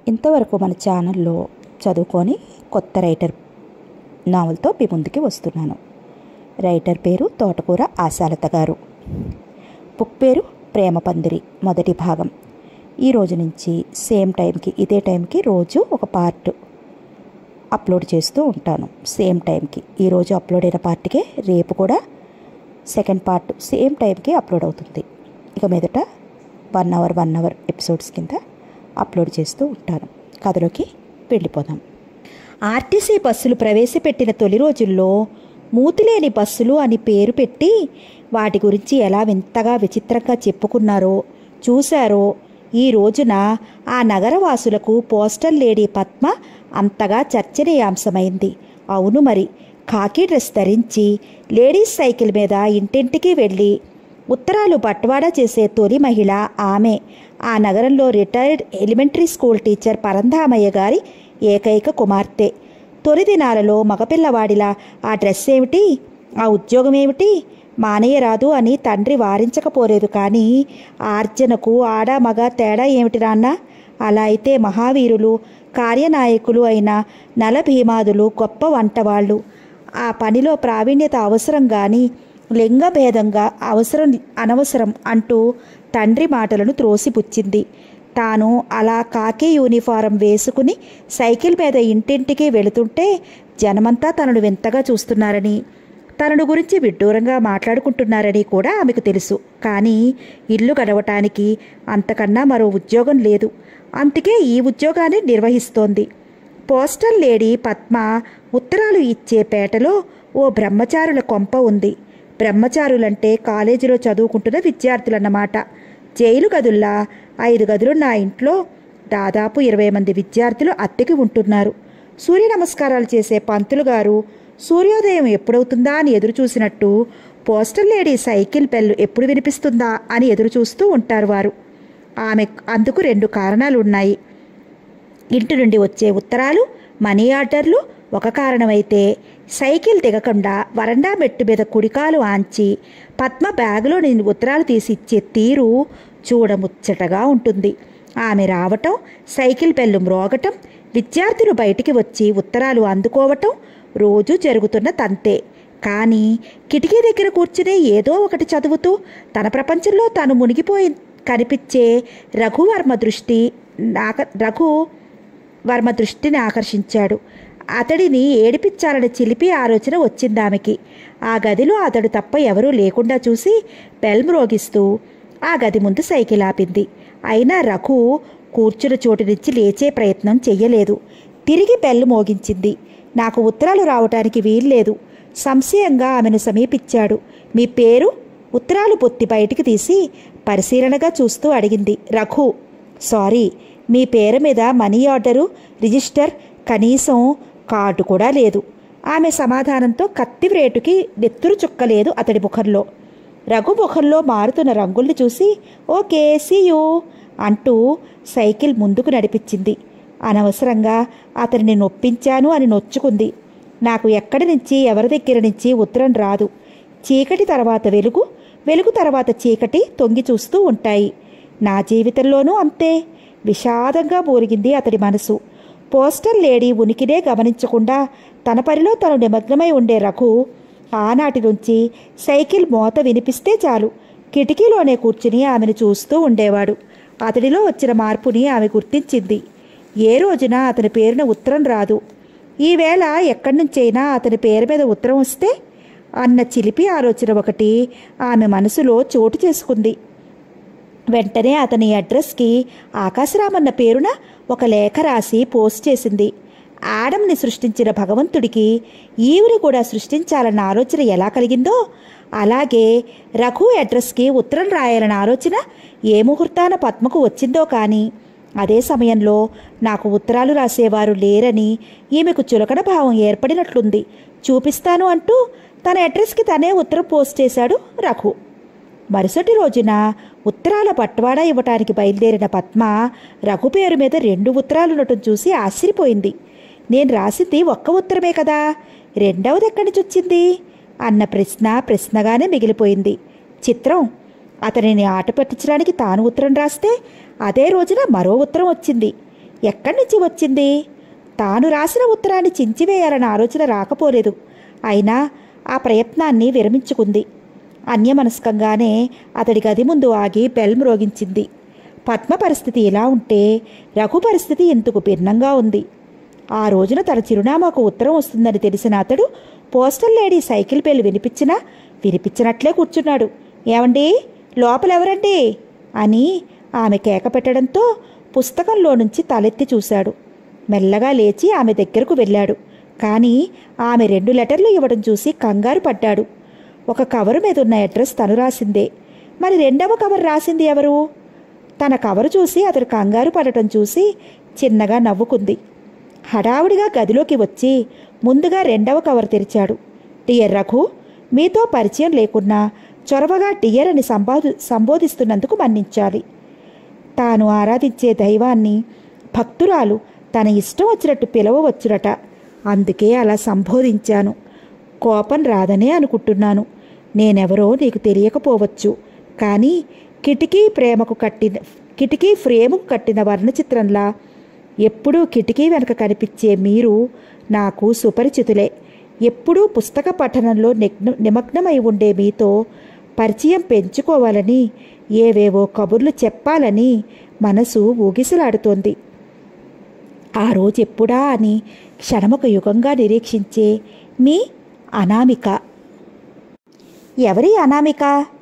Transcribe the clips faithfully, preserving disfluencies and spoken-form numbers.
ఇంతవరకు మన ఛానల్లో చదువుకొని కొత్త రైటర్ నావల్తో మీ ముందుకి వస్తున్నాను. రైటర్ పేరు తోటకూర ఆశాలత గారు. బుక్ పేరు ప్రేమ పందిరి మొదటి భాగం. ఈ రోజు నుంచి సేమ్ టైంకి ఇదే టైంకి రోజు ఒక పార్ట్ అప్లోడ్ చేస్తూ ఉంటాను. సేమ్ టైంకి ఈరోజు అప్లోడ్ అయిన పార్ట్కే రేపు కూడా సెకండ్ పార్ట్ సేమ్ టైంకి అప్లోడ్ అవుతుంది. ఇక మీదట one hour one hour episodes కింద అప్లోడ్ చేస్తూ ఉంటాను. కథలోకి వెళ్ళిపోదాం. ఆర్టీసీ బస్సులు ప్రవేశపెట్టిన తొలి రోజుల్లో మూతిలేని బస్సులు అని పేరు పెట్టి వాటి గురించి ఎలా వింతగా విచిత్రంగా చెప్పుకున్నారో చూశారో ఈ రోజున ఆ నగరవాసులకు పోస్టల్ లేడీ పద్మ అంతగా చర్చనీయాంశమైంది. అవును మరి, ఖాకీ డ్రెస్ ధరించి లేడీస్ సైకిల్ మీద ఇంటింటికి వెళ్ళి ఉత్తరాలు బట్వాడా చేసే తొలి మహిళ ఆమె. ఆ నగరంలో retired elementary school teacher Parandhamayya గారి ఏకైక కుమార్తె. తొలి దినాలలో మగపిల్లవాడిలా ఆ డ్రెస్ ఏమిటి, ఆ ఉద్యోగం ఏమిటి, మానేయరాదు అని తండ్రి వారించకపోలేదు. కానీ ఆర్జనకు ఆడ మగ తేడా ఏమిటి నాన్న? అలా అయితే మహావీరులు కార్యనాయకులు అయిన నలభీమాదులు గొప్ప వంటవాళ్ళు. ఆ పనిలో ప్రావీణ్యత అవసరం కానీ లింగభేదంగా అవసరం అనవసరం అంటూ తండ్రి మాటలను త్రోసిపుచ్చింది. తాను అలా కాకి యూనిఫారం వేసుకుని సైకిల్ మీద ఇంటింటికి వెళుతుంటే జనమంతా తనను వింతగా చూస్తున్నారని, తనను గురించి విడ్డూరంగా మాట్లాడుకుంటున్నారని కూడా ఆమెకు తెలుసు. కానీ ఇల్లు గడవటానికి అంతకన్నా మరో ఉద్యోగం లేదు. అందుకే ఈ ఉద్యోగాన్ని నిర్వహిస్తోంది. పోస్టల్ లేడీ పద్మ ఉత్తరాలు ఇచ్చే పేటలో ఓ బ్రహ్మచారుల కొంప ఉంది. బ్రహ్మచారులంటే కాలేజీలో చదువుకుంటున్న విద్యార్థులన్నమాట. జైలు గదుల్లా ఐదు గదులున్న ఆ ఇంట్లో దాదాపు ఇరవై మంది విద్యార్థులు అద్దెకి ఉంటున్నారు. సూర్య నమస్కారాలు చేసే పంతులు గారు సూర్యోదయం ఎప్పుడవుతుందా అని ఎదురు చూసినట్టు పోస్టల్ లేడీ సైకిల్ బెల్ ఎప్పుడు వినిపిస్తుందా అని ఎదురు చూస్తూ ఉంటారు వారు. ఆమె అందుకు రెండు కారణాలు ఉన్నాయి. ఇంటి నుండి వచ్చే ఉత్తరాలు, మనీ ఆర్డర్లు ఒక కారణమైతే, సైకిల్ దిగకుండా వరండా మెట్టు మీద కుడికాలు ఆంచి పద్మ బ్యాగులో నేను ఉత్తరాలు తీసి ఇచ్చే తీరు చూడముచ్చటగా ఉంటుంది. ఆమె రావటం, సైకిల్ బెల్లు మ్రోగటం, విద్యార్థులు బయటికి వచ్చి ఉత్తరాలు అందుకోవటం రోజూ జరుగుతున్న తంతే. కానీ కిటికీ దగ్గర కూర్చుని ఏదో ఒకటి చదువుతూ తన ప్రపంచంలో తాను మునిగిపోయి కనిపించే రఘువర్మ దృష్టి ఆక రఘు వర్మ దృష్టిని ఆకర్షించాడు. అతడిని ఏడిపించాలని చిలిపి ఆలోచన వచ్చింది ఆమెకి. ఆ గదిలో అతడు తప్ప ఎవరూ లేకుండా చూసి బెల్ మ్రోగిస్తూ ఆ గది ముందు సైకిల్ ఆపింది. అయినా రఘు కూర్చున్న చోటు నుంచి లేచే ప్రయత్నం చెయ్యలేదు. తిరిగి బెల్ మోగించింది. నాకు ఉత్తరాలు రావటానికి వీల్లేదు. సంశయంగా ఆమెను సమీపించాడు. మీ పేరు? ఉత్తరాలు పొత్తి బయటికి తీసి పరిశీలనగా చూస్తూ అడిగింది రఘు. సారీ, మీ పేరు మీద మనీ ఆర్డరు, రిజిస్టర్, కనీసం కార్డు కూడా లేదు. ఆమె సమాధానంతో కత్తి రేటుకి నెత్తురు చుక్కలేదు అతడి ముఖంలో. రఘు ముఖంలో మారుతున్న రంగుల్ని చూసి ఓకే సీ యూ అంటూ సైకిల్ ముందుకు నడిపించింది. అనవసరంగా అతనిని నొప్పించాను అని నొచ్చుకుంది. నాకు ఎక్కడి నుంచి ఎవరి దగ్గర నుంచి ఉత్తరం రాదు. చీకటి తర్వాత వెలుగు, వెలుగు తర్వాత చీకటి తొంగి చూస్తూ ఉంటాయి. నా జీవితంలోనూ అంతే. విషాదంగా మూలిగింది అతడి మనసు. పోస్టల్ లేడీ ఉనికినే గమనించకుండా తన పనిలో తను నిమగ్నమై ఉండే రఘు ఆనాటి నుంచి సైకిల్ మోత వినిపిస్తే చాలు కిటికీలోనే కూర్చుని ఆమెను చూస్తూ ఉండేవాడు. అతడిలో వచ్చిన మార్పుని ఆమె గుర్తించింది. ఏ రోజున అతని పేరున ఉత్తరం రాదు. ఈవేళ ఎక్కడి నుంచైనా అతని పేరు మీద ఉత్తరం వస్తే అన్న చిలిపి ఆలోచన ఒకటి ఆమె మనసులో చోటు చేసుకుంది. వెంటనే అతని అడ్రస్కి ఆకాశరామన్న పేరున ఒక లేఖ రాసి పోస్ట్ చేసింది. ఆడంని సృష్టించిన భగవంతుడికి ఈవిని కూడా సృష్టించాలన్న ఆలోచన ఎలా కలిగిందో అలాగే రఘు అడ్రస్కి ఉత్తరం రాయాలన్న ఆలోచన ఏ ముహూర్తాన పద్మకు వచ్చిందో. కానీ అదే సమయంలో నాకు ఉత్తరాలు రాసేవారు లేరని ఈమెకు చులకన భావం ఏర్పడినట్లుంది. చూపిస్తాను అంటూ తన అడ్రస్కి తనే ఉత్తరం పోస్ట్ చేశాడు రఘు. మరుసటి రోజున ఉత్తరాల బట్వాడా ఇవ్వటానికి బయలుదేరిన పద్మ రఘు పేరు మీద రెండు ఉత్తరాలు ఉండటం చూసి ఆశ్చర్యపోయింది. నేను రాసింది ఒక్క ఉత్తరమే కదా, రెండవది ఎక్కడి నుంచి వచ్చింది అన్న ప్రశ్న ప్రశ్నగానే మిగిలిపోయింది. చిత్రం, అతనిని ఆట పట్టించడానికి తాను ఉత్తరం రాస్తే అదే రోజున మరో ఉత్తరం వచ్చింది. ఎక్కడి నుంచి వచ్చింది? తాను రాసిన ఉత్తరాన్ని చించివేయాలన్న ఆలోచన రాకపోలేదు. అయినా ఆ ప్రయత్నాన్ని విరమించుకుంది. అన్యమనస్కంగానే అతడి గది ముందు ఆగి బెల్ మ్రోగించింది. పద్మ పరిస్థితి ఇలా ఉంటే రఘు పరిస్థితి ఇందుకు భిన్నంగా ఉంది. ఆ రోజున తన చిరునామాకు ఉత్తరం వస్తుందని తెలిసిన అతడు పోస్టల్ లేడీ సైకిల్ బెల్ వినిపించినా వినిపించినట్లే కూర్చున్నాడు. ఏమండి, లోపలెవరండి అని ఆమె కేక పెట్టడంతో పుస్తకంలో నుంచి తలెత్తి చూశాడు. మెల్లగా లేచి ఆమె దగ్గరకు వెళ్ళాడు. కానీ ఆమె రెండు లెటర్లు ఇవ్వడం చూసి కంగారు పడ్డాడు. ఒక కవరు మీద ఉన్న అడ్రస్ తను రాసిందే. మరి రెండవ కవర్ రాసింది ఎవరు? తన కవరు చూసి అతడు కంగారు పడటం చూసి చిన్నగా నవ్వుకుంది. హడావుడిగా గదిలోకి వచ్చి ముందుగా రెండవ కవర్ తెరిచాడు. డియర్ రఘు, మీతో పరిచయం లేకున్నా చొరవగా డియర్ అని సంబోధి సంబోధిస్తున్నందుకు మన్నించాలి. తాను ఆరాధించే దైవాన్ని భక్తురాలు తన ఇష్టం వచ్చినట్టు పిలవవచ్చురట. అందుకే అలా సంబోధించాను. కోపం రాదనే అనుకుంటున్నాను. నేనెవరో నీకు తెలియకపోవచ్చు. కానీ కిటికీ ప్రేమకు కట్టిన కిటికీ ఫ్రేముకు కట్టిన వర్ణచిత్రంలా ఎప్పుడూ కిటికీ వెనక కనిపించే మీరు నాకు సుపరిచితులే. ఎప్పుడూ పుస్తక పఠనంలో నిగ్న నిమగ్నమై ఉండే మీతో పరిచయం పెంచుకోవాలని, ఏవేవో కబుర్లు చెప్పాలని మనసు ఊగిసలాడుతోంది. ఆ రోజు ఎప్పుడా అని క్షణమొక యుగంగా నిరీక్షించే మీ అనామిక. ఎవరి అనామిక?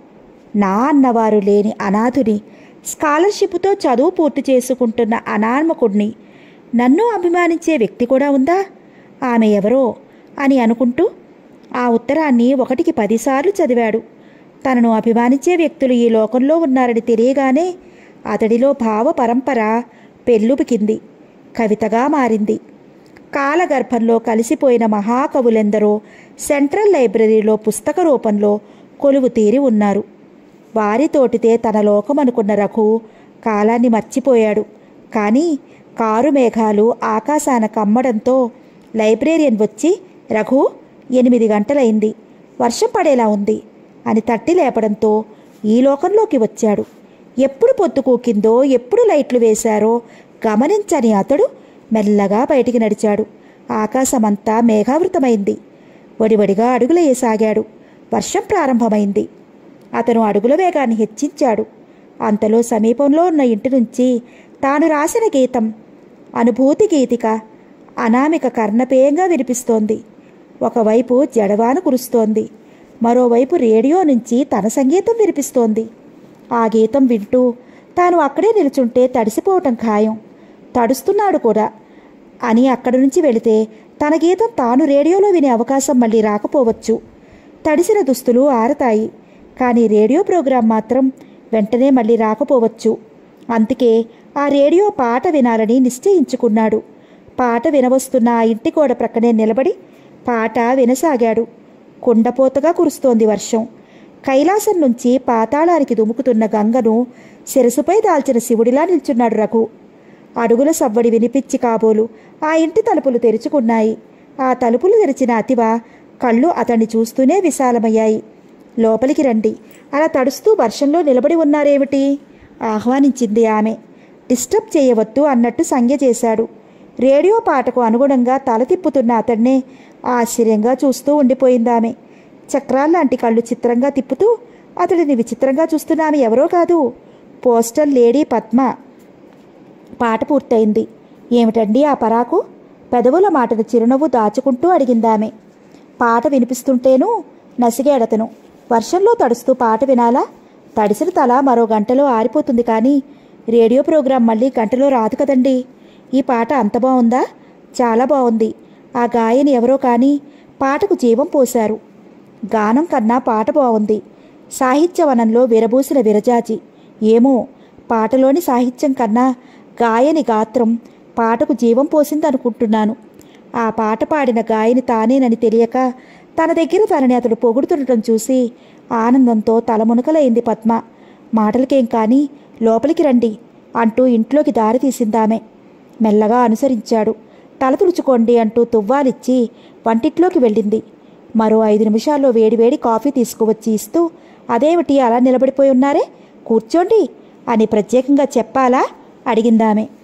నా అన్నవారు లేని అనాథుని, స్కాలర్షిప్తో చదువు పూర్తి చేసుకుంటున్న అనామకుడిని. నన్ను అభిమానించే వ్యక్తి కూడా ఉందా? ఆమె ఎవరో అని అనుకుంటూ ఆ ఉత్తరాన్ని ఒకటికి పదిసార్లు చదివాడు. తనను అభిమానించే వ్యక్తులు ఈ లోకంలో ఉన్నారని తెలియగానే అతడిలో భావ పరంపర పెళ్ళుబికింది, కవితగా మారింది. కాలగర్భంలో కలిసిపోయిన మహాకవులెందరో సెంట్రల్ లైబ్రరీలో పుస్తక రూపంలో కొలువు తీరి ఉన్నారు. వారితోటితే తన లోకమనుకున్న రఘు కాలాన్ని మర్చిపోయాడు. కానీ కారు మేఘాలు ఆకాశాన కమ్మడంతో లైబ్రేరియన్ వచ్చి, రఘు, ఎనిమిది గంటలైంది, వర్షం పడేలా ఉంది అని తట్టి లేపడంతో ఈ లోకంలోకి వచ్చాడు. ఎప్పుడు పొద్దు కూకిందో, ఎప్పుడు లైట్లు వేశారో గమనించని అతడు మెల్లగా బయటికి నడిచాడు. ఆకాశమంతా మేఘావృతమైంది. వడివడిగా అడుగులు వేసాగాడు. వర్షం ప్రారంభమైంది. అతను అడుగుల వేగాన్ని హెచ్చించాడు. అంతలో సమీపంలో ఉన్న ఇంటి నుంచి తాను రాసిన గీతం, అనుభూతి గీతిక, అనామిక కర్ణపేయంగా వినిపిస్తోంది. ఒకవైపు జడవాన కురుస్తోంది, మరోవైపు రేడియో నుంచి తన సంగీతం వినిపిస్తోంది. ఆ గీతం వింటూ తాను అక్కడే నిలుచుంటే తడిసిపోవటం ఖాయం, తడుస్తున్నాడు కూడా అని అక్కడి నుంచి వెళితే తన గీతం తాను రేడియోలో వినే అవకాశం మళ్ళీ రాకపోవచ్చు. తడిసిన దుస్తులు ఆరతాయి, కానీ రేడియో ప్రోగ్రాం మాత్రం వెంటనే మళ్ళీ రాకపోవచ్చు. అందుకే ఆ రేడియో పాట వినాలని నిశ్చయించుకున్నాడు. పాట వినవస్తున్న ఆ ఇంటి గోడ ప్రక్కనే నిలబడి పాట వినసాగాడు. కుండపోతగా కురుస్తోంది వర్షం. కైలాసం నుంచి పాతాళానికి దుముకుతున్న గంగను శిరసుపై దాల్చిన శివుడిలా నిల్చున్నాడు రఘు. అడుగుల సవ్వడి వినిపించి కాబోలు ఆ ఇంటి తలుపులు తెరుచుకున్నాయి. ఆ తలుపులు తెరిచిన అతివ కళ్ళు అతన్ని చూస్తూనే విశాలమయ్యాయి. లోపలికి రండి, అలా తడుస్తూ వర్షంలో నిలబడి ఉన్నారేమిటి? ఆహ్వానించింది ఆమె. డిస్టర్బ్ చేయవద్దు అన్నట్టు సంజ్ఞ చేశాడు. రేడియో పాటకు అనుగుణంగా తల తిప్పుతున్న అతన్నే ఆశ్చర్యంగా చూస్తూ ఉండిపోయిందామె. చక్రాల్లాంటి కళ్ళు చిత్రంగా తిప్పుతూ అతడిని విచిత్రంగా చూస్తున్న ఆమె ఎవరో కాదు, పోస్టల్ లేడీ పద్మ. పాట పూర్తయింది. ఏమిటండి ఆ పరాకు? పెదవుల మాటను చిరునవ్వు దాచుకుంటూ అడిగిందామె. పాట వినిపిస్తుంటేనూ నసిగాడతను. వర్షంలో తడుస్తూ పాట వినాలా? తడిసిన తల మరో గంటలో ఆరిపోతుంది, కానీ రేడియో ప్రోగ్రాం మళ్ళీ గంటలో రాదు కదండి. ఈ పాట అంత బాగుందా? చాలా బాగుంది. ఆ గాయని ఎవరో కానీ పాటకు జీవం పోశారు. గానం కన్నా పాట బాగుంది. సాహిత్యవనంలో విరబూసిన విరజాజి. ఏమో, పాటలోని సాహిత్యం కన్నా గాయని గాత్రం పాటకు జీవం పోసిందనుకుంటున్నాను. ఆ పాట పాడిన గాయని తానేనని తెలియక తన దగ్గర తనని అతడు పొగుడుతుండటం చూసి ఆనందంతో తలమునకలైంది పద్మ. మాటలకేం కానీ లోపలికి రండి అంటూ ఇంట్లోకి దారి తీసిందామె. మెల్లగా అనుసరించాడు. తల తుడుచుకోండి అంటూ తువ్వాలిచ్చి వంటిట్లోకి వెళ్ళింది. మరో ఐదు నిమిషాల్లో వేడివేడి కాఫీ తీసుకువచ్చి ఇస్తూ, అదేమిటి అలా నిలబడిపోయి ఉన్నారే, కూర్చోండి అని ప్రత్యేకంగా చెప్పాలా అడిగిందామె.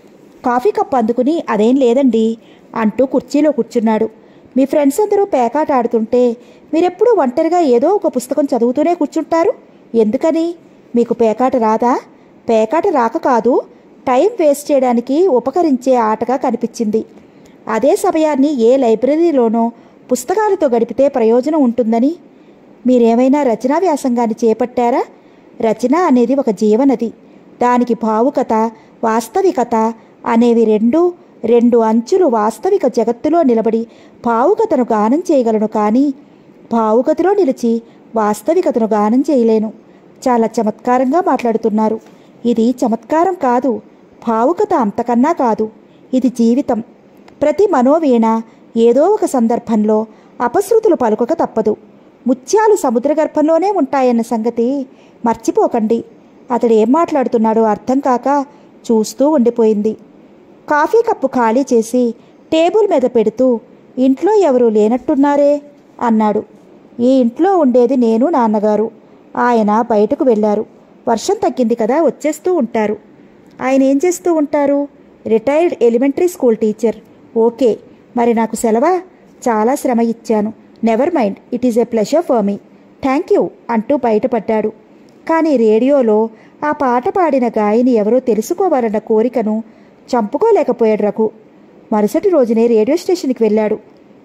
కాఫీ కప్ అందుకుని అదేం లేదండి అంటూ కుర్చీలో కూర్చున్నాడు. మీ ఫ్రెండ్స్ అందరూ పేకాట ఆడుతుంటే మీరెప్పుడూ ఒంటరిగా ఏదో ఒక పుస్తకం చదువుతూనే కూర్చుంటారు. ఎందుకని? మీకు పేకాట రాదా? పేకాట రాక కాదు, టైం వేస్ట్ చేయడానికి ఉపకరించే ఆటగా కనిపించింది. అదే సమయాన్ని ఏ లైబ్రరీలోనో పుస్తకాలతో గడిపితే ప్రయోజనం ఉంటుందని. మీరేమైనా రచనా వ్యాసంగాన్ని చేపట్టారా? రచన అనేది ఒక జీవనది. దానికి భావుకత, వాస్తవికత అనేవి రెండు రెండు అంచులు. వాస్తవిక జగత్తులో నిలబడి భావుకతను గానం చేయగలను, కానీ భావుకతలో నిలిచి వాస్తవికతను గానం చేయలేను. చాలా చమత్కారంగా మాట్లాడుతున్నారు. ఇది చమత్కారం కాదు, భావుకత అంతకన్నా కాదు. ఇది జీవితం. ప్రతి మనోవీణ ఏదో ఒక సందర్భంలో అపశృతులు పలుకక తప్పదు. ముత్యాలు సముద్రగర్భంలోనే ఉంటాయన్న సంగతి మర్చిపోకండి. అతడు ఏం మాట్లాడుతున్నాడో అర్థం కాక చూస్తూ ఉండిపోయింది. కాఫీ కప్పు ఖాళీ చేసి టేబుల్ మీద పెడుతూ, ఇంట్లో ఎవరూ లేనట్టున్నారే అన్నాడు. ఈ ఇంట్లో ఉండేది నేను, నాన్నగారు. ఆయన బయటకు వెళ్ళారు. వర్షం తగ్గింది కదా, వచ్చేస్తూ ఉంటారు. ఆయన ఏం చేస్తూ ఉంటారు? Retired elementary school teacher. Okay, మరి నాకు సెలవా? చాలా శ్రమ ఇచ్చాను. Never mind, it is a pleasure for me. Thank you అంటూ బయటపడ్డాడు. కానీ రేడియోలో ఆ పాట పాడిన గాయని ఎవరో తెలుసుకోవాలన్న కోరికను చంపుకోలేకపోయాడు రఘు. మరుసటి రోజునే రేడియో స్టేషన్కి వెళ్ళాడు.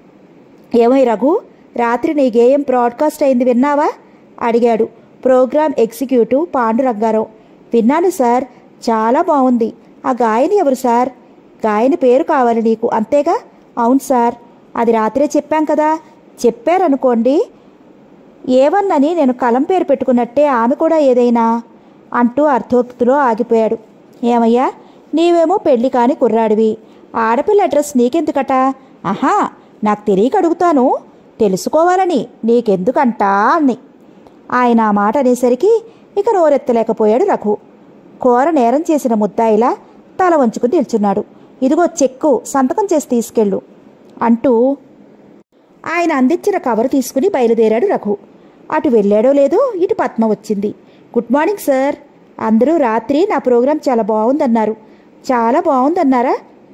ఏమై రఘు, రాత్రి నీ గేయం బ్రాడ్కాస్ట్ అయింది విన్నావా అడిగాడు ప్రోగ్రామ్ ఎగ్జిక్యూటివ్ పాండురంగారావు. విన్నాను సార్, చాలా బాగుంది. ఆ గాయని ఎవరు సార్? గాయని పేరు కావాలి నీకు, అంతేగా? అవును సార్, అది రాత్రే చెప్పాం కదా. చెప్పారనుకోండి. ఏవన్నని నేను కలం పేరు పెట్టుకున్నట్టే ఆమె కూడా ఏదైనా అంటూ అర్ధోక్తిలో ఆగిపోయాడు. ఏమయ్యా, నీవేమో పెళ్లి కాని కుర్రాడివి, ఆడపిల్ల అడ్రస్ నీకెందుకట? ఆహా, నాకు తెలియక అడుగుతాను, తెలుసుకోవాలని. నీకెందుకంటా అని ఆయన ఆ మాట అనేసరికి ఇక నోరెత్తలేకపోయాడు రఘు. కూర నేరం చేసిన ముద్దాయిలా తల వంచుకుని నిల్చున్నాడు. ఇదిగో చెక్కు, సంతకం చేసి తీసుకెళ్ళు అంటూ ఆయన అందించిన కవర్ తీసుకుని బయలుదేరాడు రఘు. అటు వెళ్ళాడో లేదో ఇటు పద్మ వచ్చింది. Good morning sir. అందరూ రాత్రి నా ప్రోగ్రాం చాలా బాగుందన్నారు. చాలా బాగుందన్నారా?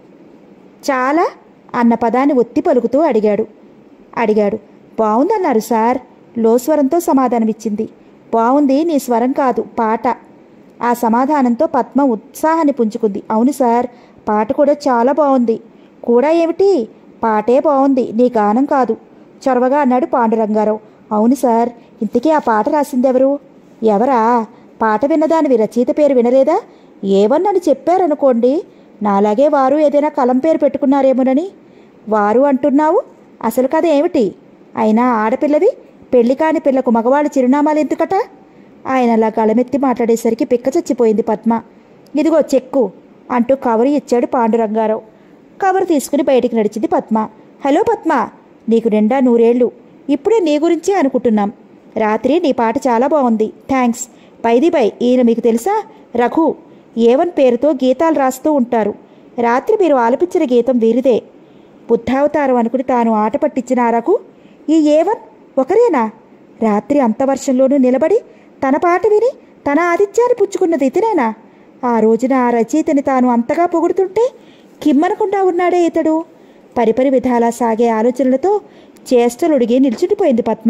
చాలా అన్న పదాన్ని ఒత్తి పలుకుతూ అడిగాడు అడిగాడు బాగుందన్నారు సార్, లో స్వరంతో సమాధానమిచ్చింది. బాగుంది నీ స్వరం కాదు, పాట. ఆ సమాధానంతో పద్మ ఉత్సాహాన్ని పుంజుకుంది. అవును సార్, పాట కూడా చాలా బాగుంది. కూడా ఏమిటి? పాటే బాగుంది, నీ గానం కాదు చొరవగా అన్నాడు పాండురంగారావు. అవును సార్, ఇంతకీ ఆ పాట రాసిందెవరు? ఎవరా? పాట విన్నదానివి రచయిత పేరు వినలేదా? ఏవన్నని చెప్పారనుకోండి. నాలాగే వారు ఏదైనా కలం పేరు పెట్టుకున్నారేమోనని. వారు అంటున్నావు, అసలు కథ ఏమిటి? అయినా ఆడపిల్లవి, పెళ్లి కాని పిల్లకు మగవాళ్ళ చిరునామాలు ఎందుకట? ఆయన అలా గళమెత్తి మాట్లాడేసరికి పిక్క చచ్చిపోయింది పద్మ. ఇదిగో చెక్కు అంటూ కవరు ఇచ్చాడు పాండురంగారావు. కవరు తీసుకుని బయటికి నడిచింది పద్మ. హలో పద్మ, నీకు నిండా నూరేళ్ళు. ఇప్పుడే నీ గురించే అనుకుంటున్నాం. రాత్రి నీ పాట చాలా బాగుంది. థ్యాంక్స్. బైది బై, ఈయన మీకు తెలుసా? రఘు. ఏవన్ పేరుతో గీతాలు రాస్తూ ఉంటారు. రాత్రి మీరు ఆలపించిన గీతం వీరిదే. బుద్ధావతారం అనుకుని తాను ఆట పట్టించిన ఆ రఘు ఈ ఏవన్ ఒకరేనా? రాత్రి అంత వర్షంలోనూ నిలబడి తన పాట విని తన ఆతిథ్యాన్ని పుచ్చుకున్నది ఇతనేనా? ఆ రోజున ఆ రచయితని తాను అంతగా పొగుడుతుంటే కిమ్మనకుండా ఉన్నాడే ఇతడు. పరిపరి విధాలా సాగే ఆలోచనలతో చేష్టలుడిగి నిల్చుండిపోయింది పద్మ.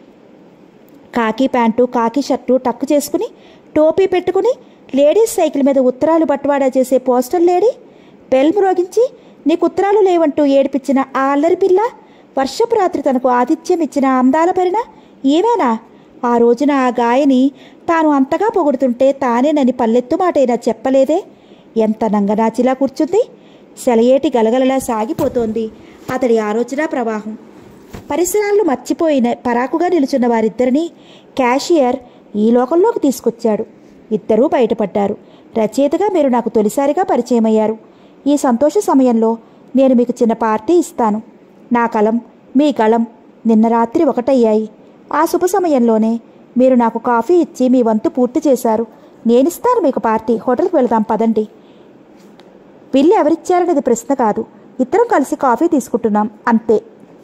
కాకి ప్యాంటు, కాకి షర్టు టక్కు చేసుకుని, టోపీ పెట్టుకుని, లేడీస్ సైకిల్ మీద ఉత్తరాలు బట్వాడా చేసే పోస్టల్ లేడీ, బెల్ మ్రోగించి నీకు ఉత్తరాలు లేవంటూ ఏడిపించిన ఆ అల్లరి పిల్ల, వర్షపు రాత్రి తనకు ఆతిథ్యం ఇచ్చిన అందాల పరిణ ఏవేనా? ఆ రోజున ఆ గాయని తాను అంతగా పొగుడుతుంటే తానేనని పల్లెత్తు మాటైనా చెప్పలేదే. ఎంత నంగనాచిలా కూర్చుంది. సెలయేటి గలగలలా సాగిపోతోంది అతడి ఆలోచన ప్రవాహం. పరిసరాలను మర్చిపోయిన పరాకుగా నిలుచున్న వారిద్దరినీ క్యాషియర్ ఈ లోకంలోకి తీసుకొచ్చాడు. ఇద్దరూ బయటపడ్డారు. రచయితగా మీరు నాకు తొలిసారిగా పరిచయమయ్యారు. ఈ సంతోష సమయంలో నేను మీకు చిన్న పార్టీ ఇస్తాను. నా కలం, మీ గళం నిన్న రాత్రి ఒకటయ్యాయి. ఆ శుభ సమయంలోనే మీరు నాకు కాఫీ ఇచ్చి మీ వంతు పూర్తి చేశారు. నేనిస్తాను మీకు పార్టీ. హోటల్కి వెళదాం పదండి. బిల్లు ఎవరిచ్చారనేది ప్రశ్న కాదు. ఇద్దరం కలిసి కాఫీ తీసుకుంటున్నాం అంతే.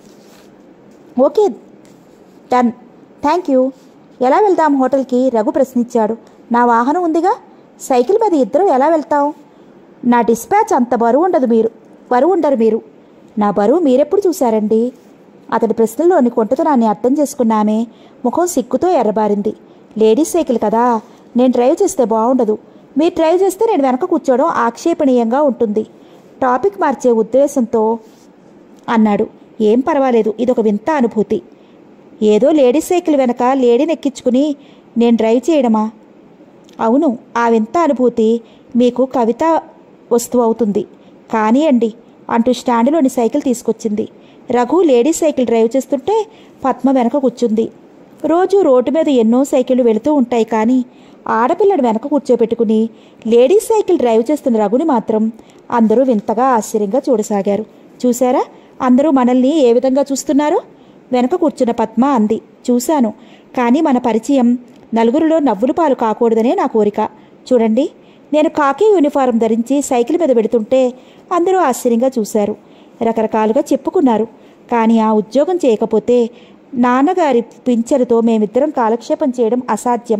Okay, done. Thank you. ఎలా వెళ్దాం హోటల్కి? రఘు ప్రశ్నించాడు. నా వాహనం ఉందిగా. సైకిల్ మీద ఇద్దరం ఎలా వెళ్తాం? నా డిస్పాచ్ అంత బరువు ఉండదు మీరు బరువు ఉండరు మీరు. నా బరువు మీరెప్పుడు చూశారండి? అతడి ప్రశ్నలోని కొంటతనాన్ని అర్థం చేసుకున్న ఆమె ముఖం సిగ్గుతో ఎర్రబారింది. లేడీస్ సైకిల్ కదా, నేను డ్రైవ్ చేస్తే బాగుండదు. మీరు డ్రైవ్ చేస్తే నేను వెనక కూర్చోవడం ఆక్షేపణీయంగా ఉంటుంది. టాపిక్ మార్చే ఉద్దేశంతో అన్నాడు. ఏం పర్వాలేదు, ఇదొక వింత అనుభూతి. ఏదో లేడీస్ సైకిల్ వెనక లేడీని ఎక్కించుకుని నేను డ్రైవ్ చేయడమా? అవును, ఆ వింత అనుభూతి మీకు కవిత వస్తువు అవుతుంది. కానీ అండి అంటూ స్టాండ్లోని సైకిల్ తీసుకొచ్చింది. రఘు లేడీస్ సైకిల్ డ్రైవ్ చేస్తుంటే పద్మ వెనక కూర్చుంది. రోజు రోడ్డు మీద ఎన్నో సైకిళ్లు వెళుతూ ఉంటాయి, కానీ ఆడపిల్లని వెనక కూర్చోబెట్టుకుని లేడీస్ సైకిల్ డ్రైవ్ చేస్తున్న రఘుని మాత్రం అందరూ వింతగా ఆశ్చర్యంగా చూడసాగారు. చూశారా అందరూ మనల్ని ఏ విధంగా చూస్తున్నారో? వెనక కూర్చున్న పద్మ అంది. చూశాను, కానీ మన పరిచయం నలుగురిలో నవ్వులు పాలు కాకూడదనే నా కోరిక. చూడండి, నేను కాకి యూనిఫారం ధరించి సైకిల్ మీద పెడుతుంటే అందరూ ఆశ్చర్యంగా చూశారు, రకరకాలుగా చెప్పుకున్నారు. కానీ ఆ ఉద్యోగం చేయకపోతే నాన్నగారి పింఛనుతో మేమిద్దరం కాలక్షేపం చేయడం అసాధ్యం.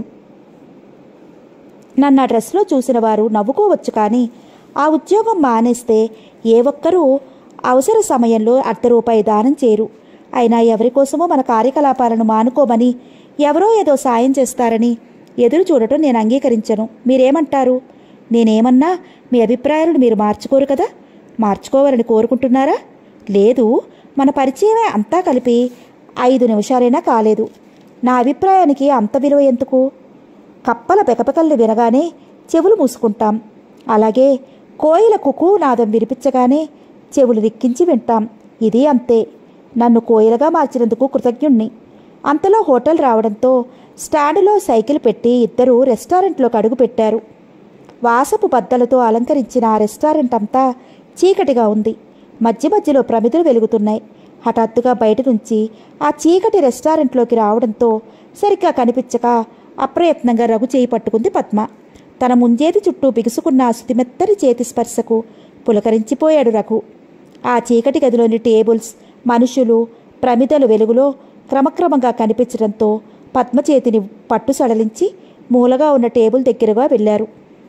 నన్ను ఆ డ్రెస్లో చూసిన వారు నవ్వుకోవచ్చు, కానీ ఆ ఉద్యోగం మానేస్తే ఏ ఒక్కరూ అవసర సమయంలో అర్ధ రూపాయి దానం చేయరు. అయినా ఎవరికోసమో మన కార్యకలాపాలను మానుకోమని, ఎవరో ఏదో సాయం చేస్తారని ఎదురు చూడటం నేను అంగీకరించను. మీరేమంటారు? నేనేమన్నా మీ అభిప్రాయాలను మీరు మార్చుకోరు కదా? మార్చుకోవాలని కోరుకుంటున్నారా? లేదు, మన పరిచయమే అంతా కలిపి ఐదు నిమిషాలైనా కాలేదు. నా అభిప్రాయానికి అంత విలువ ఎందుకు? కప్పల పెకపెకల్ని వినగానే చెవులు మూసుకుంటాం. అలాగే కోయిల కుకూ నాదం వినిపించగానే చెవులు రిక్కించి వింటాం. ఇది అంతే. నన్ను కోయిలగా మార్చినందుకు కృతజ్ఞుణ్ణి. అంతలో హోటల్ రావడంతో స్టాండులో సైకిల్ పెట్టి ఇద్దరూ రెస్టారెంట్లోకి అడుగు పెట్టారు. వాసపు బద్దలతో అలంకరించిన ఆ రెస్టారెంట్ అంతా చీకటిగా ఉంది. మధ్య మధ్యలో ప్రమిదలు వెలుగుతున్నాయి. హఠాత్తుగా బయట నుంచి ఆ చీకటి రెస్టారెంట్లోకి రావడంతో సరిగ్గా కనిపించక అప్రయత్నంగా రఘు చేయి పట్టుకుంది పద్మ. తన ముంజేది చుట్టూ బిగుసుకున్న ఆ సుతిమెత్తని చేతి స్పర్శకు పులకరించిపోయాడు రఘు. ఆ చీకటి గదిలోని టేబుల్స్, మనుషులు, ప్రమిదలు వెలుగులో క్రమక్రమంగా కనిపించడంతో పద్మ చేతిని పట్టు సడలించి మూలగా ఉన్న టేబుల్ దగ్గరగా వెళ్ళారు.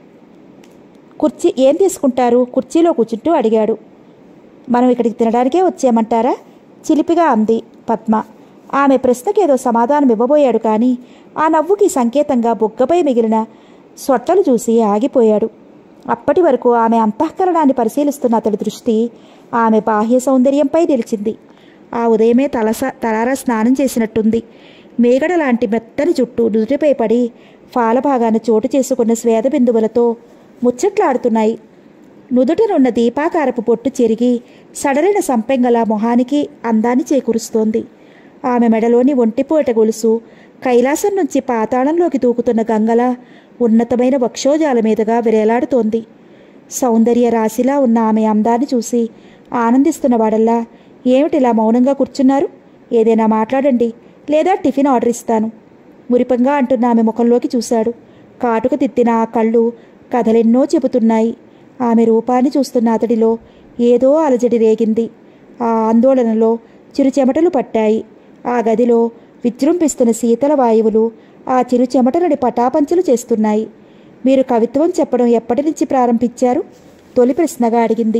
కుర్చీ ఏం తీసుకుంటారు? కుర్చీలో కూర్చుంటూ అడిగాడు. మనం ఇక్కడికి తినడానికే వచ్చామంటారా? చిలిపిగా అంది పద్మ. ఆమె ప్రశ్నకేదో సమాధానం ఇవ్వబోయాడు, కానీ ఆ నవ్వుకి సంకేతంగా బొగ్గపై మిగిలిన సొట్టలు చూసి ఆగిపోయాడు. అప్పటి వరకు ఆమె అంతఃకరణాన్ని పరిశీలిస్తున్న అతడి దృష్టి ఆమె బాహ్య సౌందర్యంపై నిలిచింది. ఆ ఉదయమే తలస తలారా స్నానం చేసినట్టుంది. మేగడ లాంటి మెత్తని జుట్టు నుదుటిపై పడి ఫాలభాగాన చోటు చేసుకున్న స్వేద బిందువులతో ముచ్చట్లాడుతున్నాయి. నుదుటనున్న దీపాకారపు పొట్టు చెరిగి సడలిన సంపెంగల మొహానికి అందాన్ని చేకూరుస్తోంది. ఆమె మెడలోని ఒంటిపోట గొలుసు కైలాసం నుంచి పాతాళంలోకి దూకుతున్న గంగల ఉన్నతమైన వక్షోజాల మీదుగా విరేలాడుతోంది. సౌందర్య రాశిలా ఉన్న ఆమె అందాన్ని చూసి ఆనందిస్తున్న వాడల్లా, ఏమిటిలా మౌనంగా కూర్చున్నారు? ఏదైనా మాట్లాడండి, లేదా టిఫిన్ ఆర్డర్ ఇస్తాను. మురిపంగా అంటున్న ఆమె ముఖంలోకి చూశాడు. కాటుక తిత్తిన ఆ కళ్ళు కథలెన్నో చెబుతున్నాయి. ఆమె రూపాన్ని చూస్తున్న అతడిలో ఏదో అలజడి రేగింది. ఆ ఆందోళనలో చిరు చెమటలు పట్టాయి. ఆ గదిలో విజృంభిస్తున్న శీతల వాయువులు ఆ చిరు చెమటలని పటాపంచలు చేస్తున్నాయి. మీరు కవిత్వం చెప్పడం ఎప్పటి నుంచి ప్రారంభించారు? తొలి ప్రశ్నగా అడిగింది.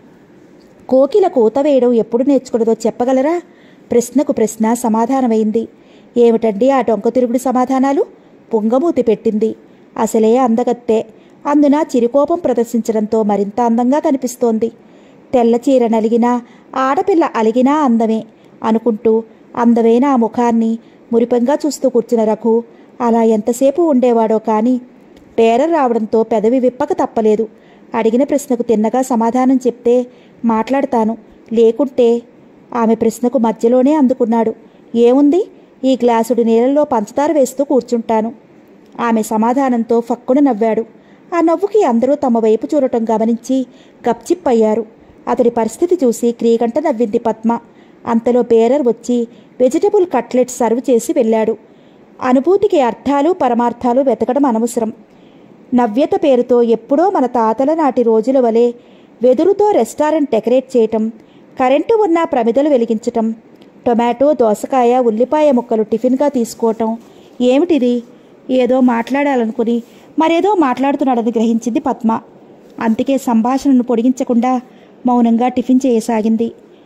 కోకిల కూత వేయడం ఎప్పుడు నేర్చుకున్నదో చెప్పగలరా? ప్రశ్నకు ప్రశ్న సమాధానమైంది. ఏమిటండి ఆ డొంక తిరుగుడు సమాధానాలు? పొంగమూతి పెట్టింది. అసలే అందగత్తే, అందున చిరుకోపం ప్రదర్శించడంతో మరింత అందంగా కనిపిస్తోంది. తెల్ల చీర నలిగినా ఆడపిల్ల అలిగినా అందమే అనుకుంటూ అందమైన ఆ ముఖాన్ని మురిపంగా చూస్తూ కూర్చున్న రఘు అలా ఎంతసేపు ఉండేవాడో, కానీ బేరర్ రావడంతో పెదవి విప్పక తప్పలేదు. అడిగిన ప్రశ్నకు తిన్నగా సమాధానం చెప్తే మాట్లాడతాను, లేకుంటే ఆమె ప్రశ్నకు మధ్యలోనే అందుకున్నాడు. ఏముంది, ఈ గ్లాసుడు నీళ్ళల్లో పంచదార వేస్తూ కూర్చుంటాను. ఆమె సమాధానంతో ఫక్కున నవ్వాడు. ఆ నవ్వుకి అందరూ తమ వైపు చూడటం గమనించి గప్చిప్పయ్యారు. అతడి పరిస్థితి చూసి క్రీగంట నవ్వింది పద్మ. అంతలో బేరర్ వచ్చి వెజిటబుల్ కట్లెట్స్ సర్వ్ చేసి వెళ్ళాడు. అనుభూతికి అర్థాలు పరమార్థాలు వెతకడం అనవసరం. నవ్యత పేరుతో ఎప్పుడో మన తాతల నాటి రోజుల వలె వెదురుతో రెస్టారెంట్ డెకరేట్ చేయటం, కరెంటు ఉన్న ప్రమిదలు వెలిగించటం, టొమాటో, దోసకాయ, ఉల్లిపాయ ముక్కలు టిఫిన్గా తీసుకోవటం ఏమిటిది? ఏదో మాట్లాడాలనుకుని మరేదో మాట్లాడుతున్నాడని గ్రహించింది పద్మ. అందుకే సంభాషణను పొడిగించకుండా మౌనంగా టిఫిన్ చేయసాగింది.